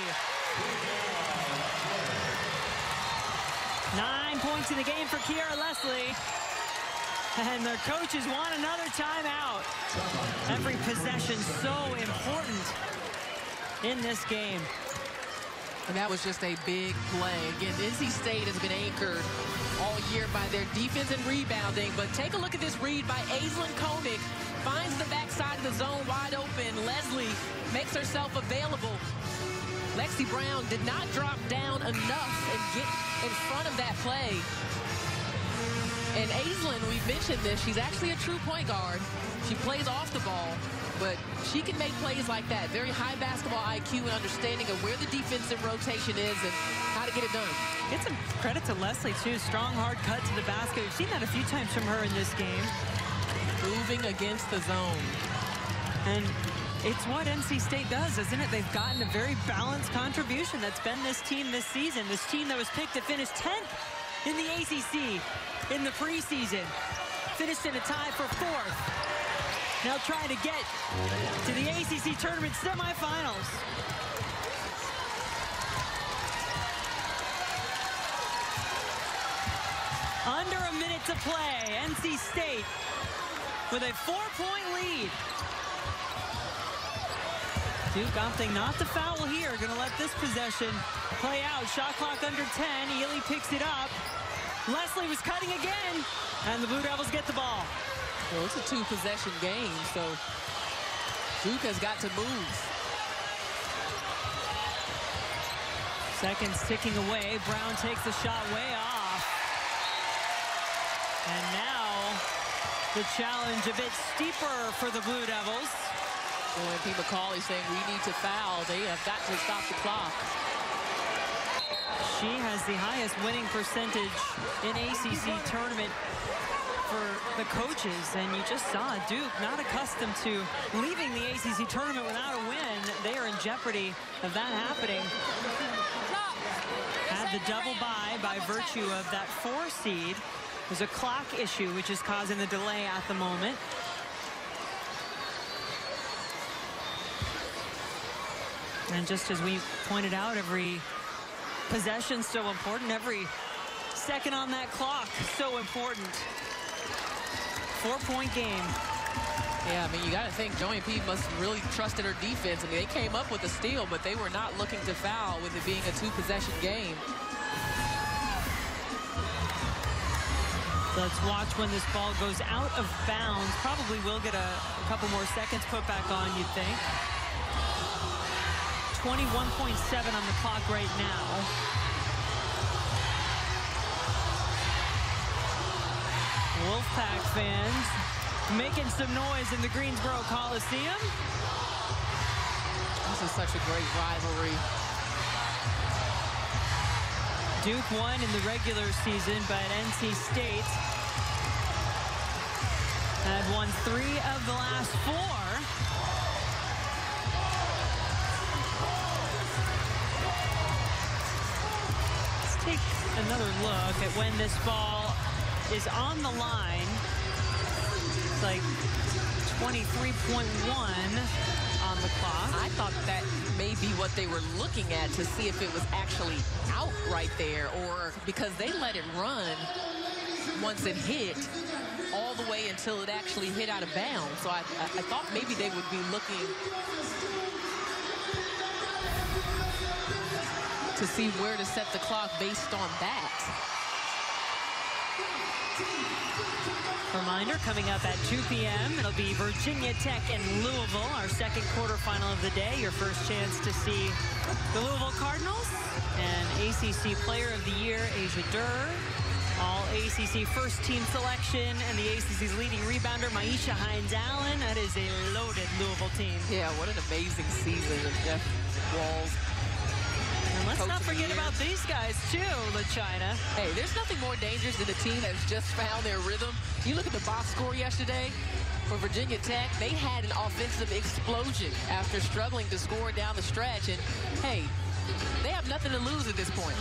9 points in the game for Kiara Leslie. And their coaches want another timeout. Every possession so important in this game. And that was just a big play. Again, NC State has been anchored all year by their defense and rebounding. But take a look at this read by Aislinn Koenig. Finds the backside of the zone wide open. Leslie makes herself available. Lexi Brown did not drop down enough and get in front of that play. And Aislinn, we mentioned this, she's actually a true point guard. She plays off the ball, but she can make plays like that. Very high basketball IQ and understanding of where the defensive rotation is and how to get it done. Get some credit to Leslie, too. Strong, hard cut to the basket. We've seen that a few times from her in this game. Moving against the zone. And it's what NC State does, isn't it? They've gotten a very balanced contribution that's been this team this season. This team that was picked to finish 10th in the ACC in the preseason. Finished in a tie for 4th. Now trying to get to the ACC tournament semifinals. Under a minute to play. NC State with a 4-point lead. Duke opting not to foul here. Going to let this possession play out. Shot clock under 10. Ely picks it up. Leslie was cutting again. And the Blue Devils get the ball. Well, it's a 2-possession game, so Duke has got to move. Seconds ticking away. Brown takes the shot way off. And now the challenge a bit steeper for the Blue Devils. And P. McCauley saying we need to foul. They have got to stop the clock. She has the highest winning percentage in ACC tournament for the coaches, and you just saw Duke not accustomed to leaving the ACC tournament without a win. They are in jeopardy of that happening. Had the double bye by virtue of that 4 seed. There's a clock issue which is causing the delay at the moment. And just as we pointed out, every possession so important, every second on that clock so important. 4-point game. Yeah, I mean, you got to think Joey P must have really trusted her defense. I mean, they came up with a steal, but they were not looking to foul with it being a 2-possession game. Let's watch when this ball goes out of bounds. Probably will get a couple more seconds put back on, you'd think. 21.7 on the clock right now. Wolfpack fans making some noise in the Greensboro Coliseum. This is such a great rivalry. Duke won in the regular season, but NC State had won 3 of the last 4. Let's take another look at when this ball is on the line. It's like 23.1 on the clock. I thought that may be what they were looking at to see if it was actually out right there, or because they let it run once it hit all the way until it actually hit out of bounds. So I thought maybe they would be looking to see where to set the clock based on that. Reminder, coming up at 2 p.m. It'll be Virginia Tech and Louisville, our second quarterfinal of the day. Your first chance to see the Louisville Cardinals and ACC Player of the Year, Asia Durr. All ACC first team selection and the ACC's leading rebounder, Maisha Hines-Allen. That is a loaded Louisville team. Yeah, what an amazing season of Jeff Walz. And let's not forget about these guys, too, LaChina. Hey, there's nothing more dangerous than a team that's just found their rhythm. You look at the box score yesterday for Virginia Tech. They had an offensive explosion after struggling to score down the stretch. And, hey, they have nothing to lose at this point.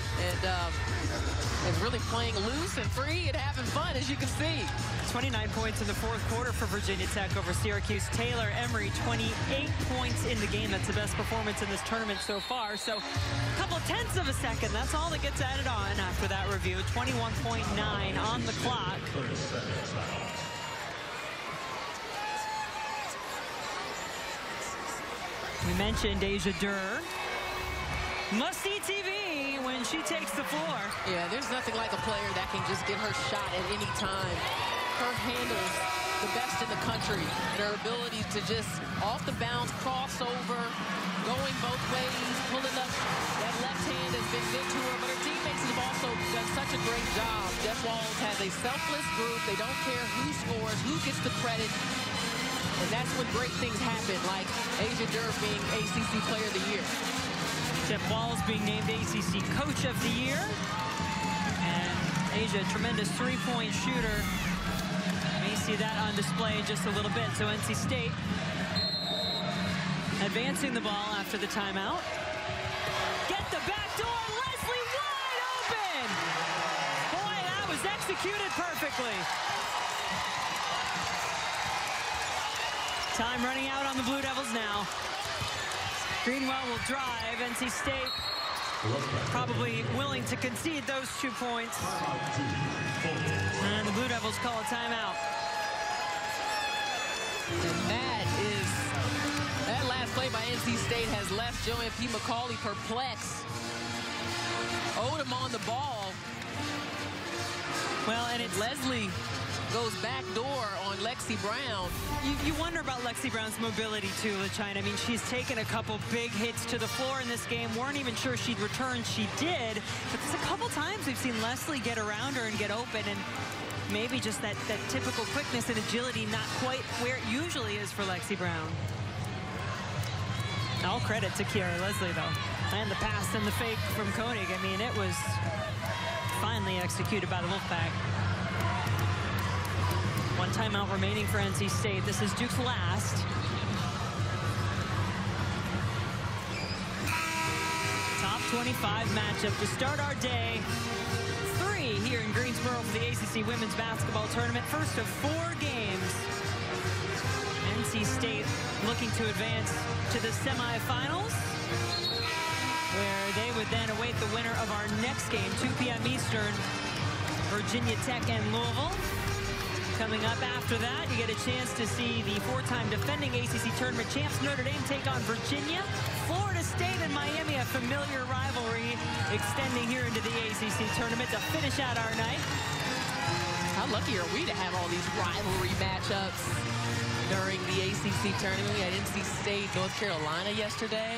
And really playing loose and free and having fun, as you can see. 29 points in the 4th quarter for Virginia Tech over Syracuse. Taylor Emery, 28 points in the game. That's the best performance in this tournament so far. So a couple tenths of a second. That's all that gets added on after that review. 21.9 on the clock. We mentioned Asia Durr. Must-see TV when she takes the floor. Yeah, there's nothing like a player that can just get her shot at any time. Her handles the best in the country. Their ability to just off the bounce, crossover, going both ways, pulling up. That left hand has been good to her, but her teammates have also done such a great job. Jess Walls has a selfless group. They don't care who scores, who gets the credit. And that's when great things happen, like Asia Durr being ACC Player of the Year. Jeff Walls being named ACC Coach of the Year. And Asia, tremendous three-point shooter. May see that on display in just a little bit. So NC State advancing the ball after the timeout. Get the back door, Leslie wide open! Boy, that was executed perfectly. Time running out on the Blue Devils now. Greenwell will drive. NC State probably willing to concede those 2 points. And the Blue Devils call a timeout. And that last play by NC State has left Joanne P. McCauley perplexed. Odom on the ball. Well, and it's Leslie goes back door on Lexi Brown. You wonder about Lexi Brown's mobility too, LaChina. I mean, she's taken a couple big hits to the floor in this game. Weren't even sure she'd return. She did. But there's a couple times we've seen Leslie get around her and get open, and maybe just that typical quickness and agility not quite where it usually is for Lexi Brown. All credit to Kiara Leslie, though. And the pass and the fake from Koenig. I mean, it was finally executed by the Wolfpack. One timeout remaining for NC State. This is Duke's last. Top 25 matchup to start our day. 3 here in Greensboro for the ACC Women's Basketball Tournament. First of 4 games. NC State looking to advance to the semifinals, where they would then await the winner of our next game, 2 p.m. Eastern, Virginia Tech and Louisville. Coming up after that, you get a chance to see the 4-time defending ACC tournament champs Notre Dame take on Virginia. Florida State and Miami, a familiar rivalry extending here into the ACC tournament to finish out our night. How lucky are we to have all these rivalry matchups during the ACC tournament? We had NC State, North Carolina yesterday.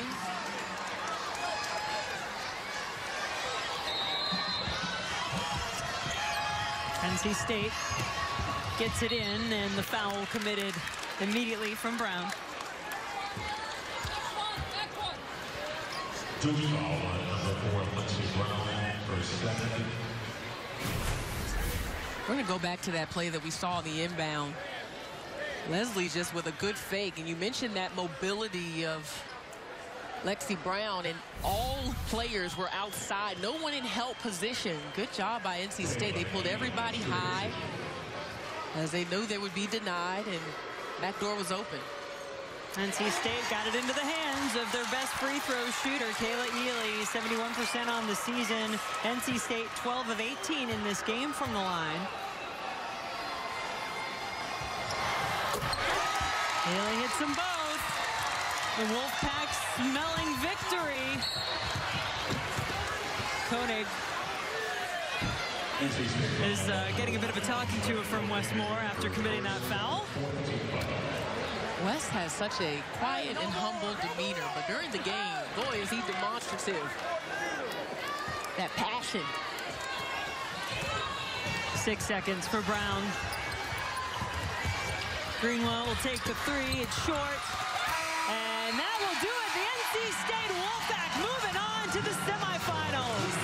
NC State gets it in, and the foul committed immediately from Brown. Two foul on number 4, Lexi Brown, for 7. We're going to go back to that play that we saw the inbound. Leslie just with a good fake, and you mentioned that mobility of Lexi Brown, and all players were outside. No one in help position. Good job by NC State. They pulled everybody high, as they knew they would be denied, and that door was open. NC State got it into the hands of their best free throw shooter, Kayla Ely, 71% on the season. NC State 12 of 18 in this game from the line. Ely hits them both. The Wolfpack smelling victory. Koenig is getting a bit of a talking to from Wes Moore after committing that foul. Wes has such a quiet and humble demeanor, but during the game, boy, is he demonstrative. That passion. 6 seconds for Brown. Greenwell will take the 3. It's short. And that will do it. The NC State Wolfpack moving on to the semifinals.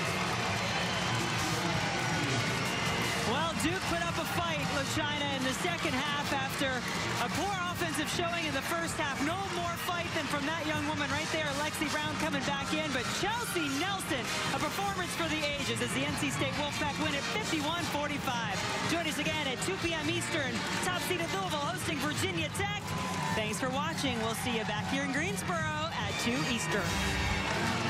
Well, Duke put up a fight, LaChina, in the second half after a poor offensive showing in the first half. No more fight than from that young woman right there, Lexi Brown, coming back in. But Chelsea Nelson, a performance for the ages as the NC State Wolfpack win at 51-45. Join us again at 2 p.m. Eastern. Top seeded Louisville hosting Virginia Tech. Thanks for watching. We'll see you back here in Greensboro at 2 Eastern.